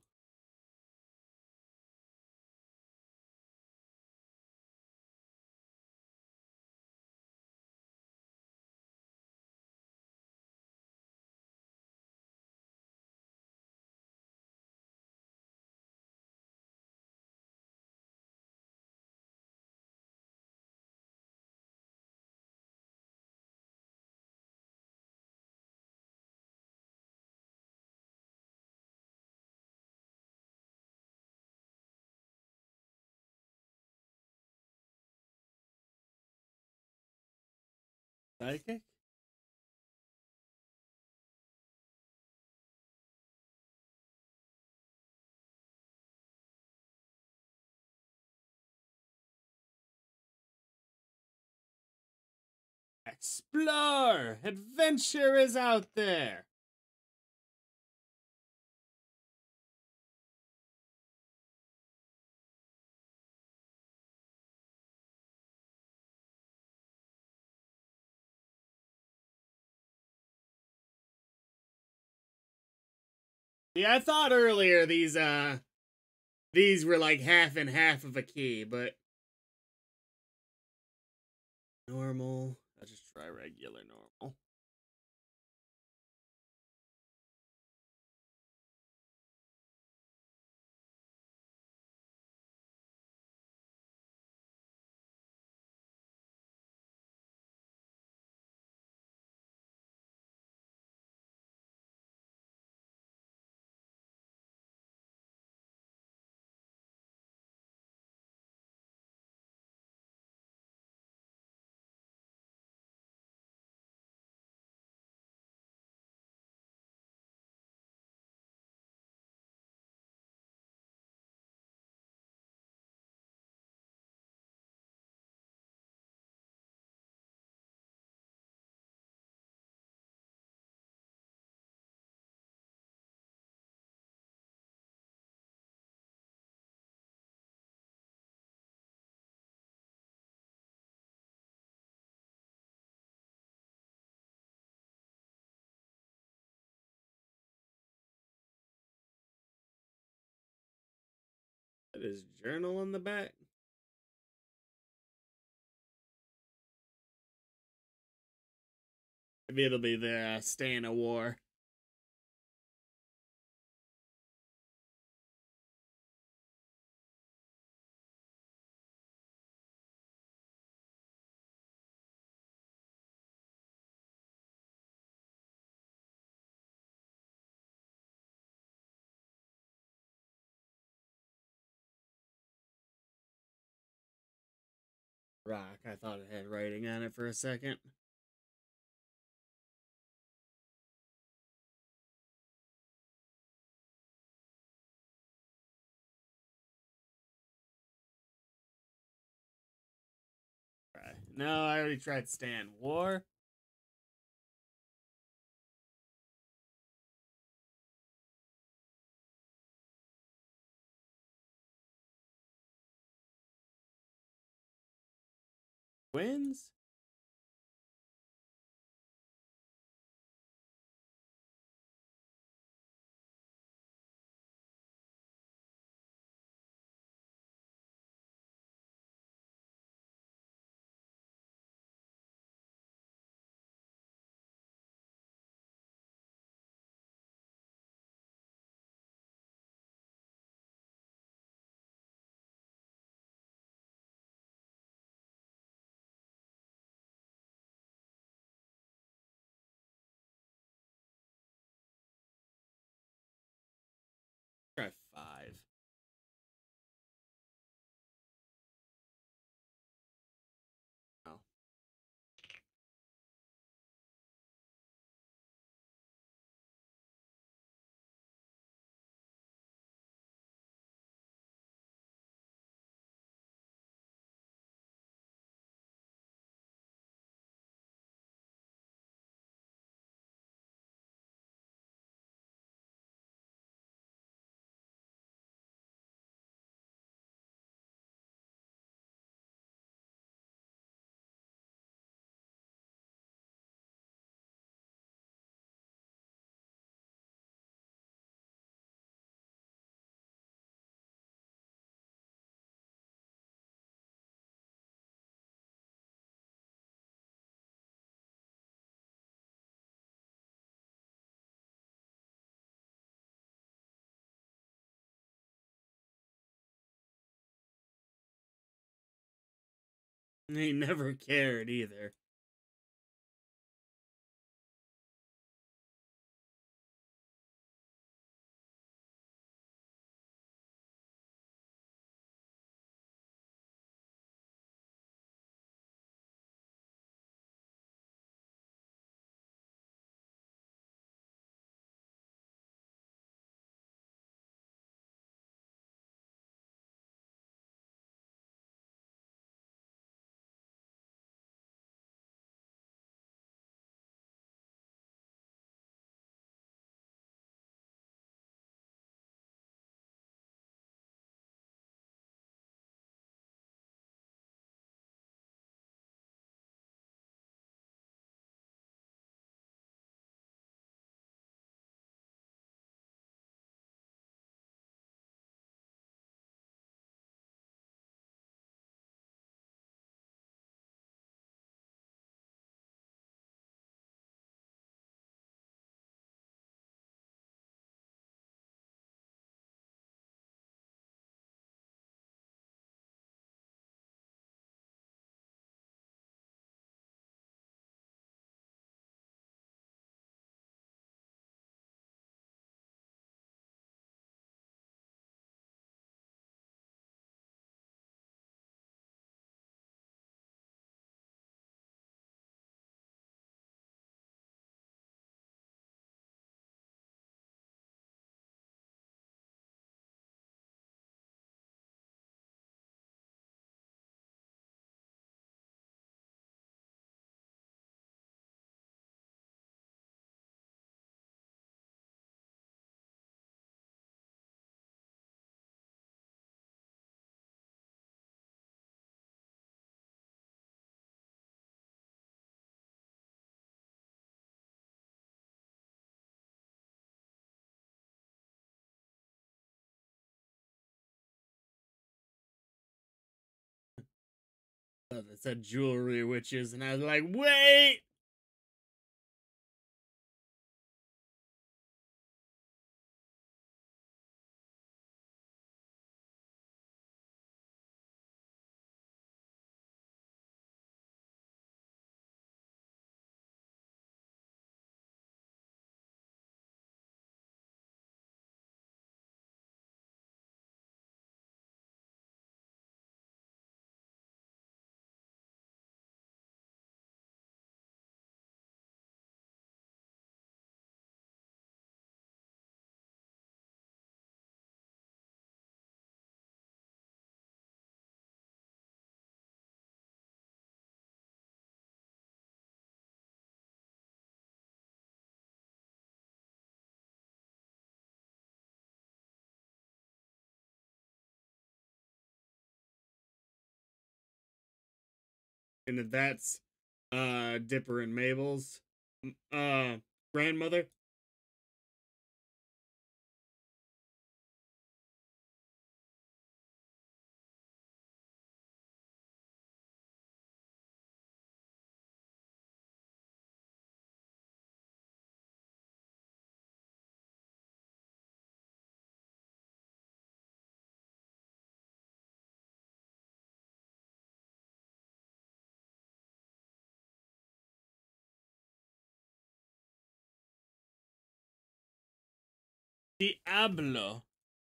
Speaker 1: Psychic? Explore! Adventure is out there! Yeah, I thought earlier these were like half and half of a key, but normal. I'll just try regular normal. That is journal on the back. Maybe it'll be the Stan of War. Rock. I thought it had writing on it for a second. Right. No, I already tried Stan. War? Wins? Try 5. Oh. He never cared either. that said jewelry witches, and I was like, wait. And that's Dipper and Mabel's grandmother. Diablo.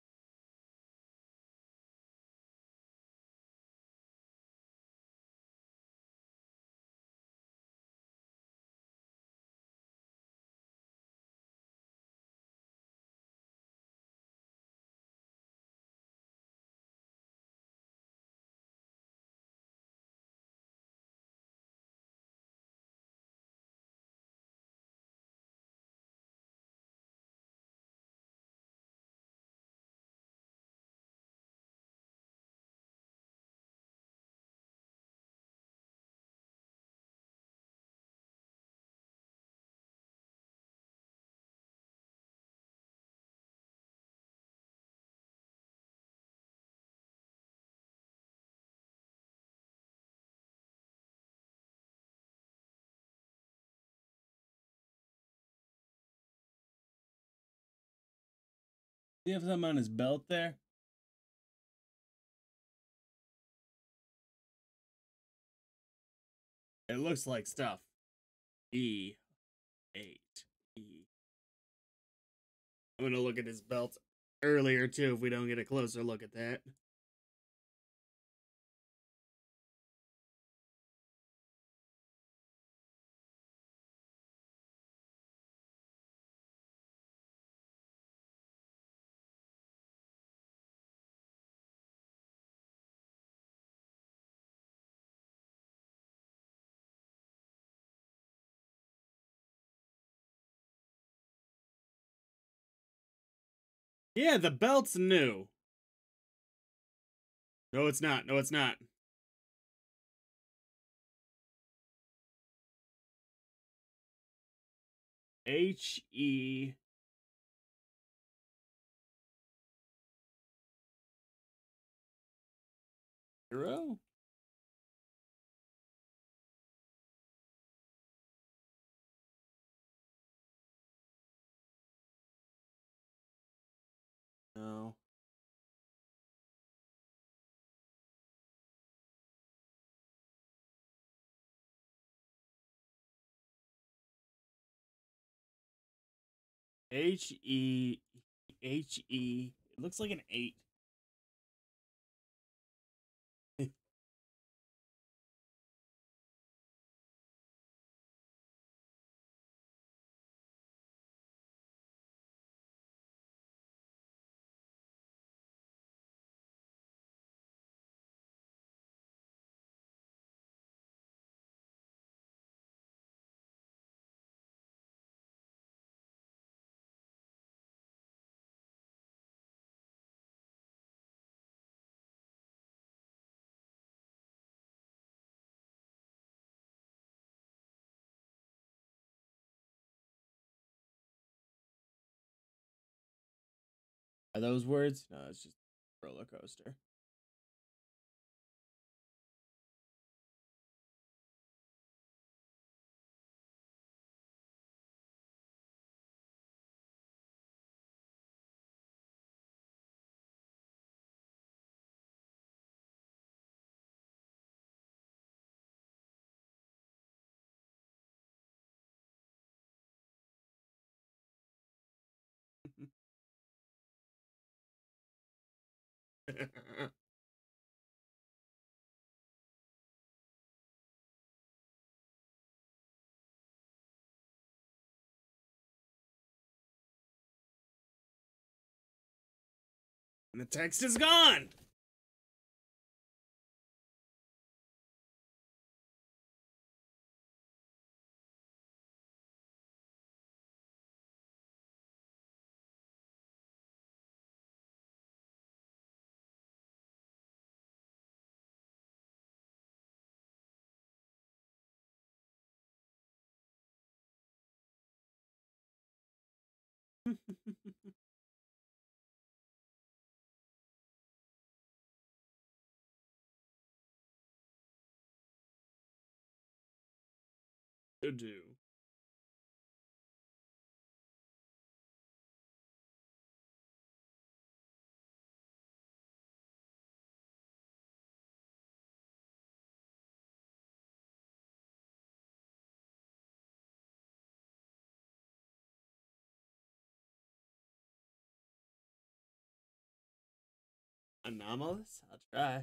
Speaker 1: Do you have something on his belt there? It looks like stuff. E8. E. I'm gonna look at his belt earlier too if we don't get a closer look at that. Yeah, the belt's new. No, it's not. No, it's not. H-E... Hero? No. H-E... H-E... It looks like an 8. Are those words? No, it's just roller coaster. And the text is gone. To do. Anomalous? I'll try.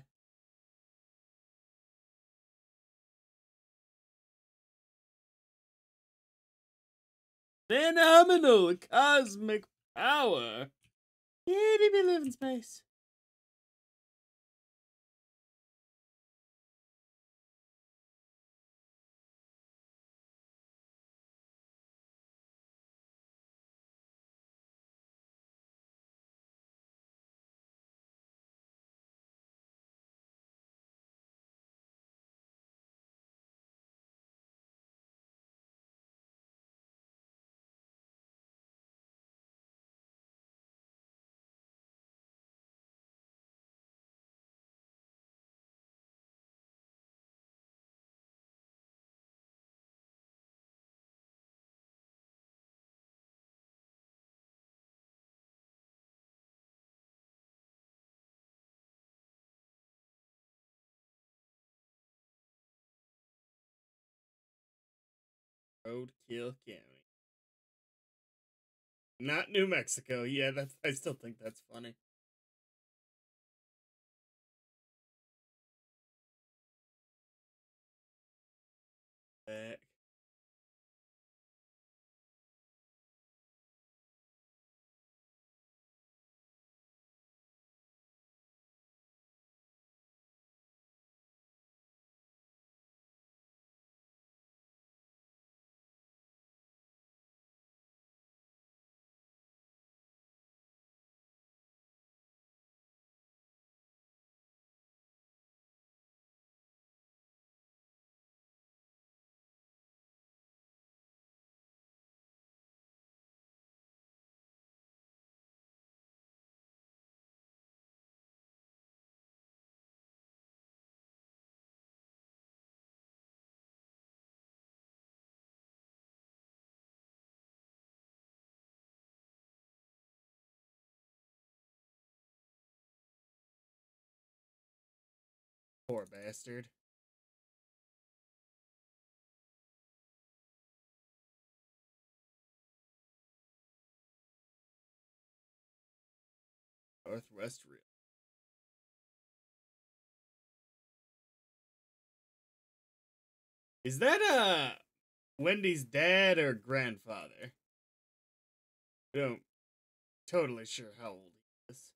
Speaker 1: Phenomenal cosmic power. Itty bitty live in space. Roadkill County. Not New Mexico. Yeah, that's. I still think that's funny. Back. Poor bastard. Northwest Real. Is that Wendy's dad or grandfather? I don't totally sure how old he is.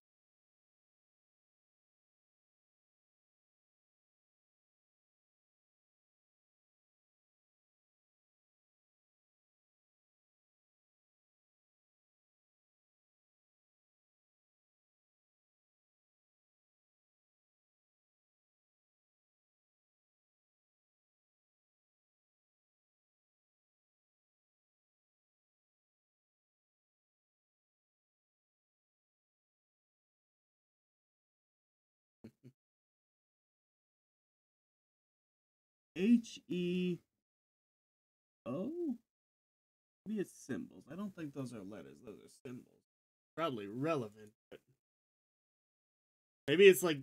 Speaker 1: HEO? Maybe it's symbols. I don't think those are letters. Those are symbols. Probably relevant, but maybe it's like.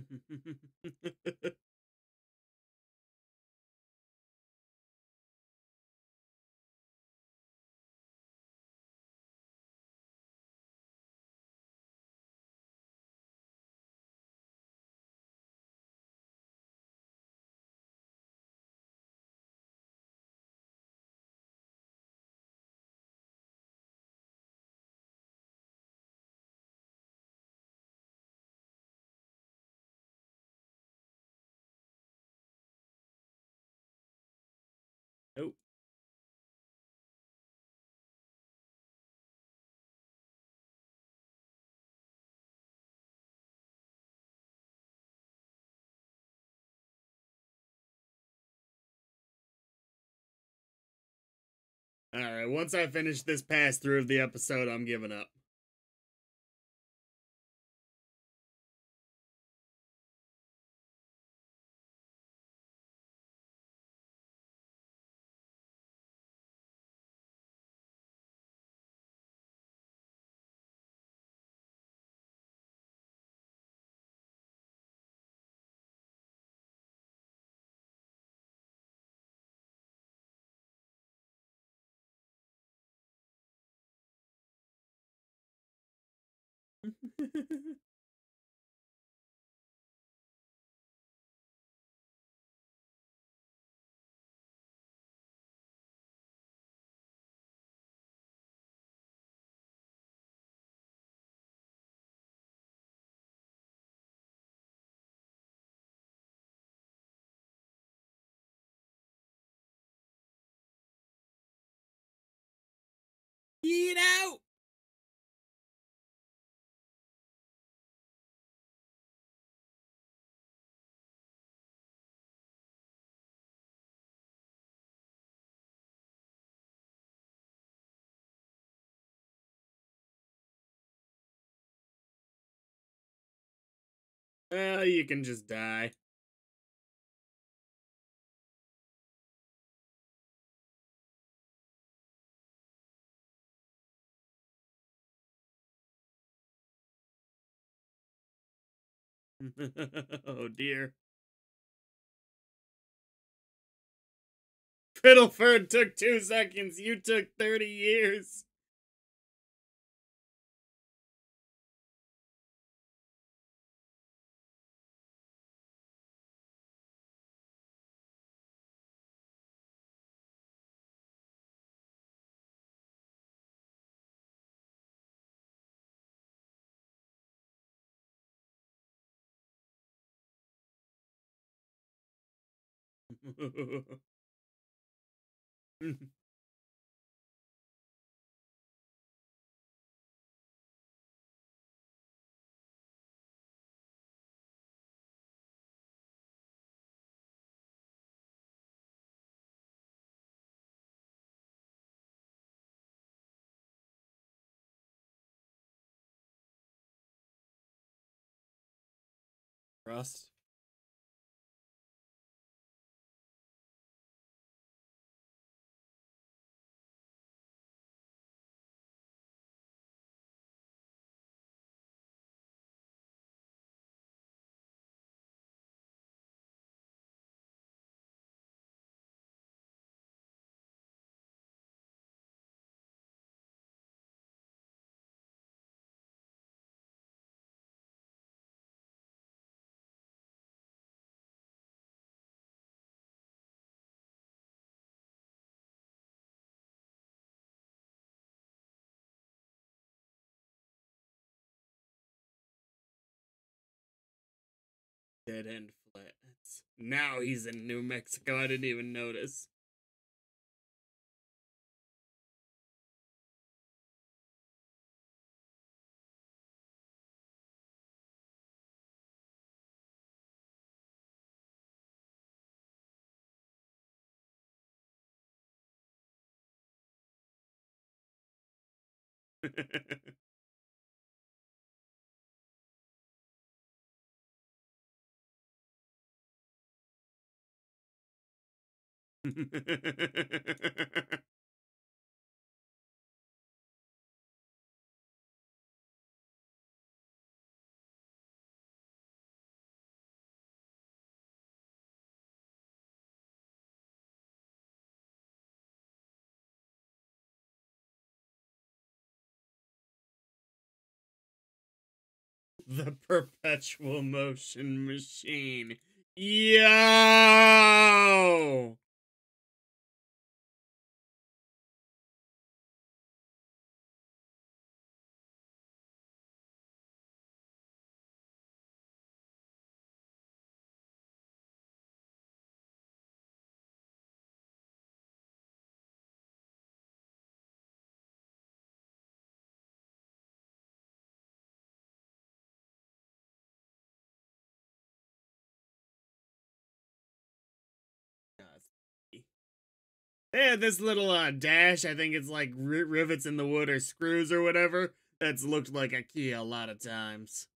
Speaker 1: Oh. Alright, once I finish this pass through of the episode, I'm giving up. Get out! You can just die. Oh dear. Fiddleford took 2 seconds, you took 30 years. Rust. Dead end flats. Now he's in New Mexico. I didn't even notice. The perpetual motion machine. Yo! They had this little dash, I think it's like rivets in the wood or screws or whatever, that's looked like a key a lot of times.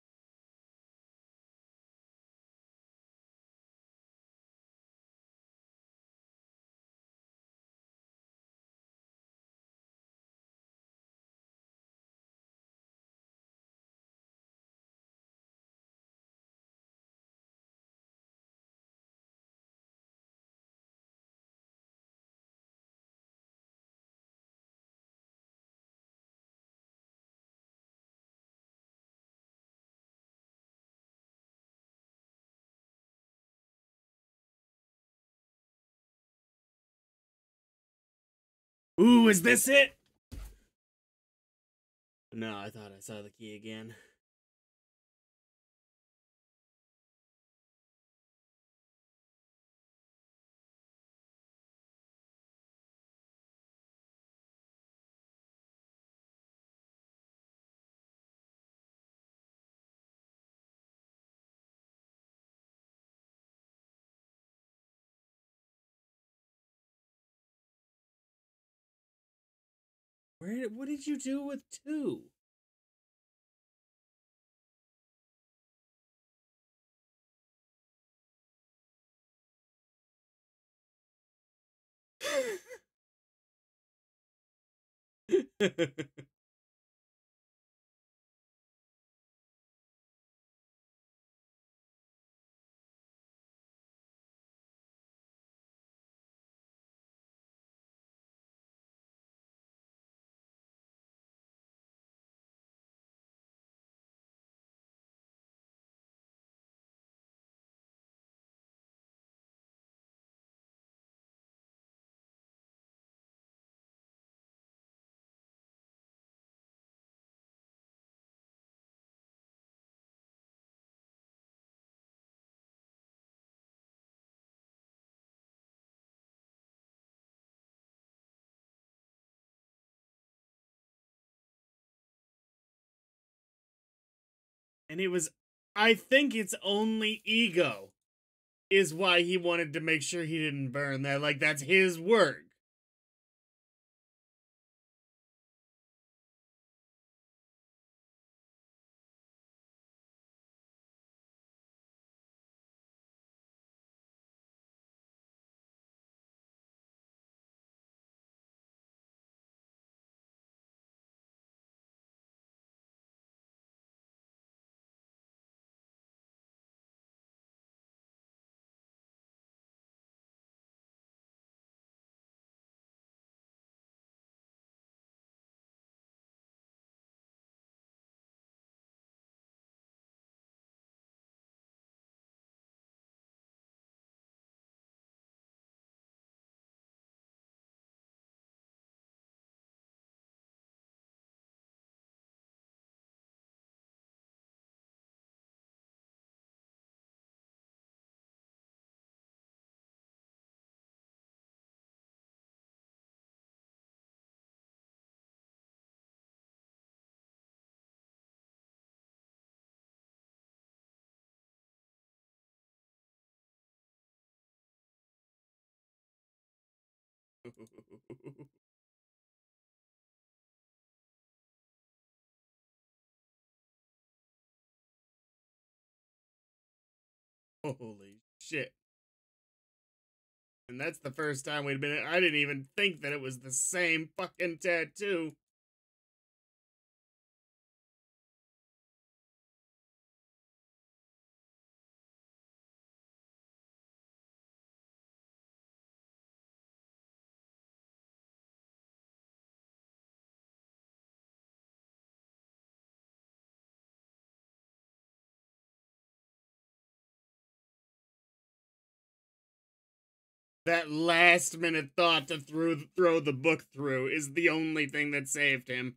Speaker 1: Ooh, is this it? No, I thought I saw the key again. What did you do with 2? And it was, I think it's only ego is why he wanted to make sure he didn't burn that. Like, that's his word. Holy shit. And that's the first time we'd been. I didn't even think that it was the same fucking tattoo. That last minute thought to throw the book through is the only thing that saved him.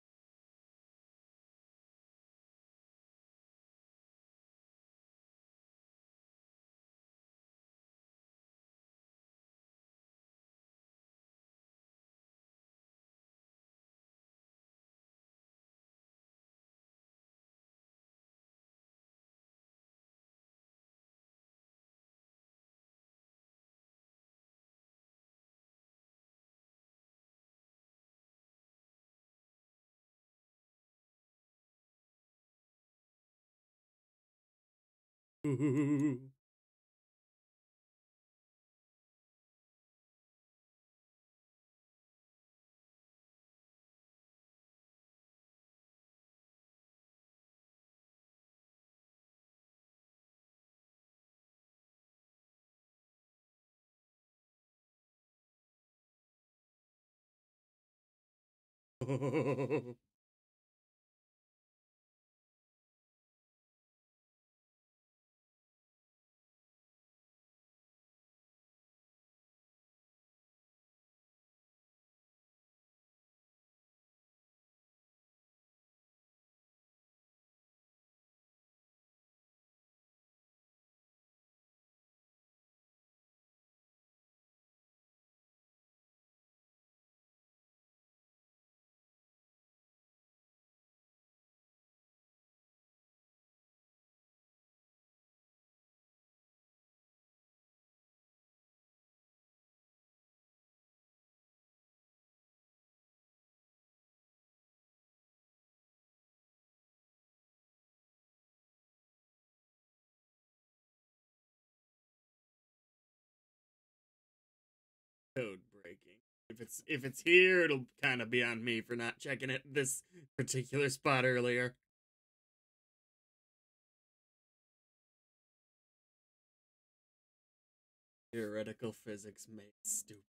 Speaker 1: Code breaking. If it's here, it'll kind of be on me for not checking it this particular spot earlier. Theoretical physics made stupid.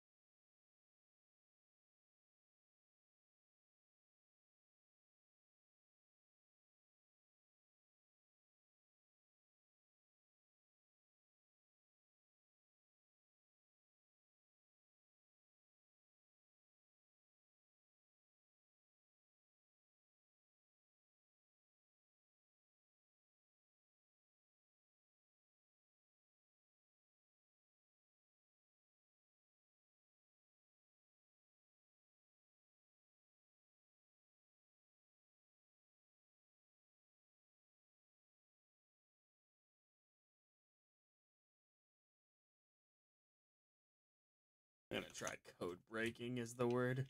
Speaker 1: I'm gonna try code breaking is the word.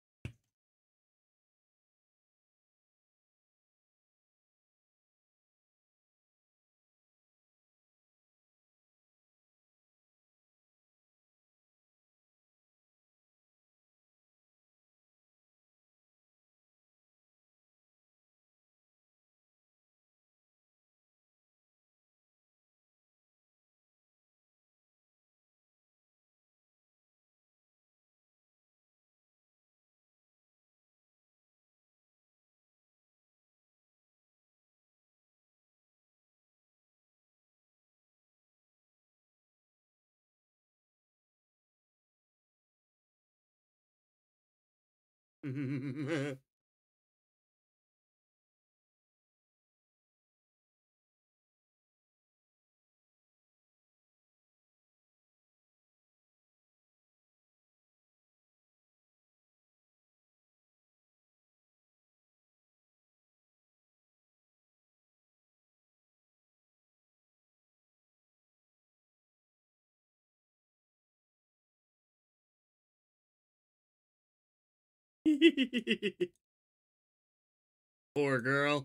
Speaker 1: Poor girl.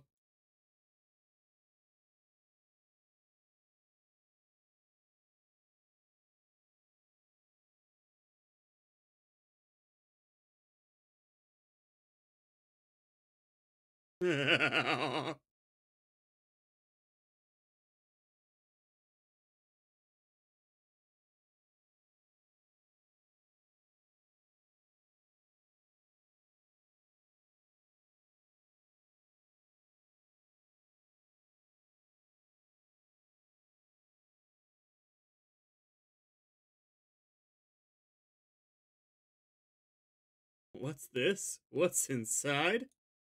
Speaker 1: What's this? What's inside?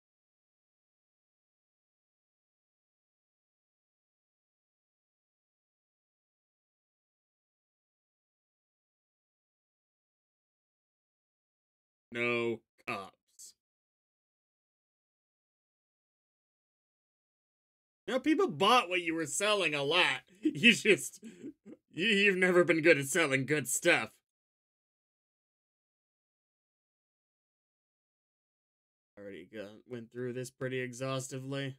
Speaker 1: No cops. Now, people bought what you were selling a lot. You've never been good at selling good stuff. Went through this pretty exhaustively.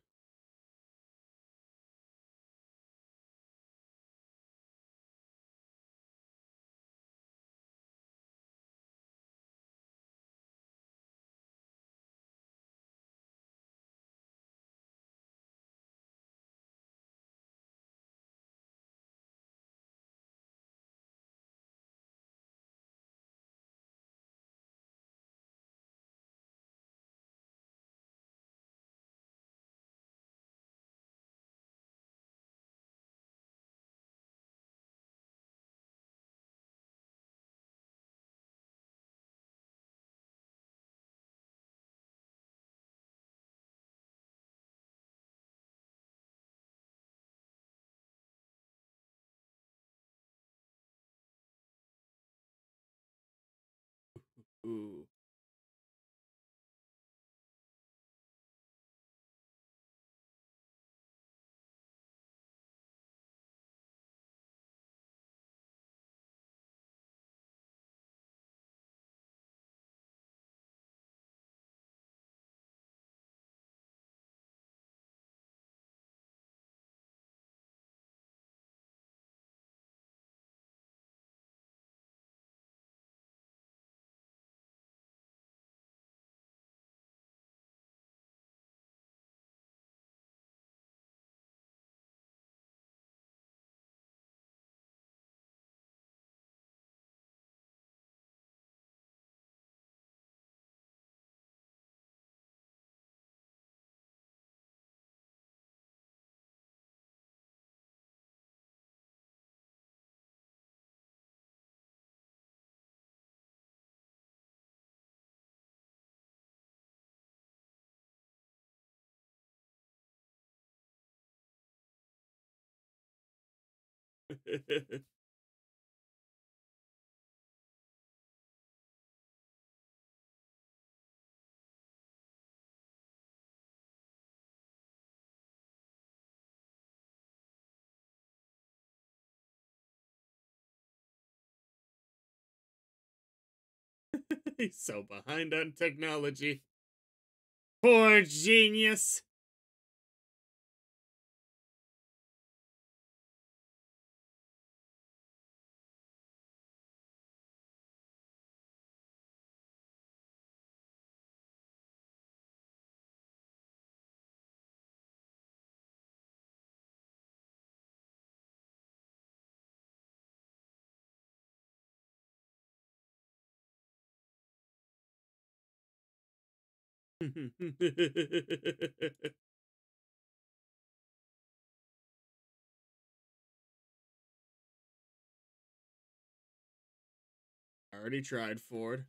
Speaker 1: Ooh. He's so behind on technology. Poor genius. Already tried Ford.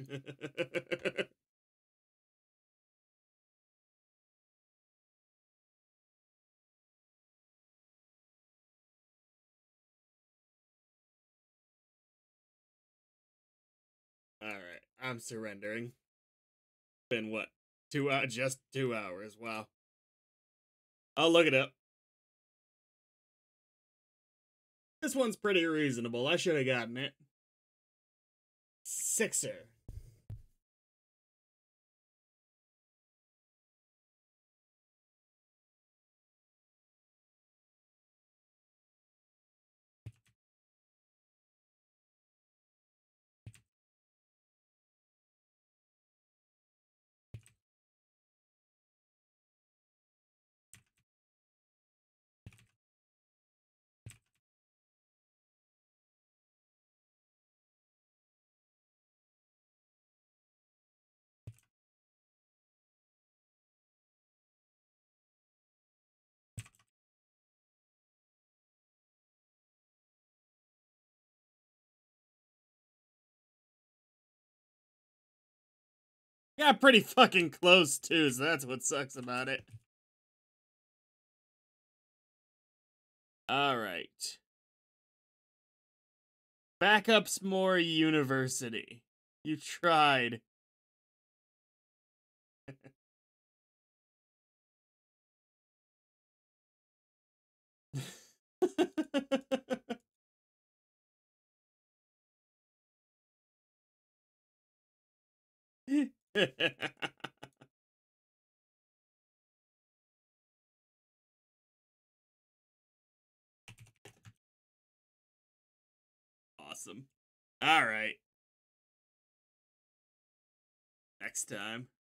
Speaker 1: Alright, I'm surrendering. Been what? Just 2 hours. Wow. I'll look it up. This one's pretty reasonable. I should have gotten it. Sixer. Got pretty fucking close too, so that's what sucks about it. Alright. Backups more university. You tried. Awesome. Alright. Next time.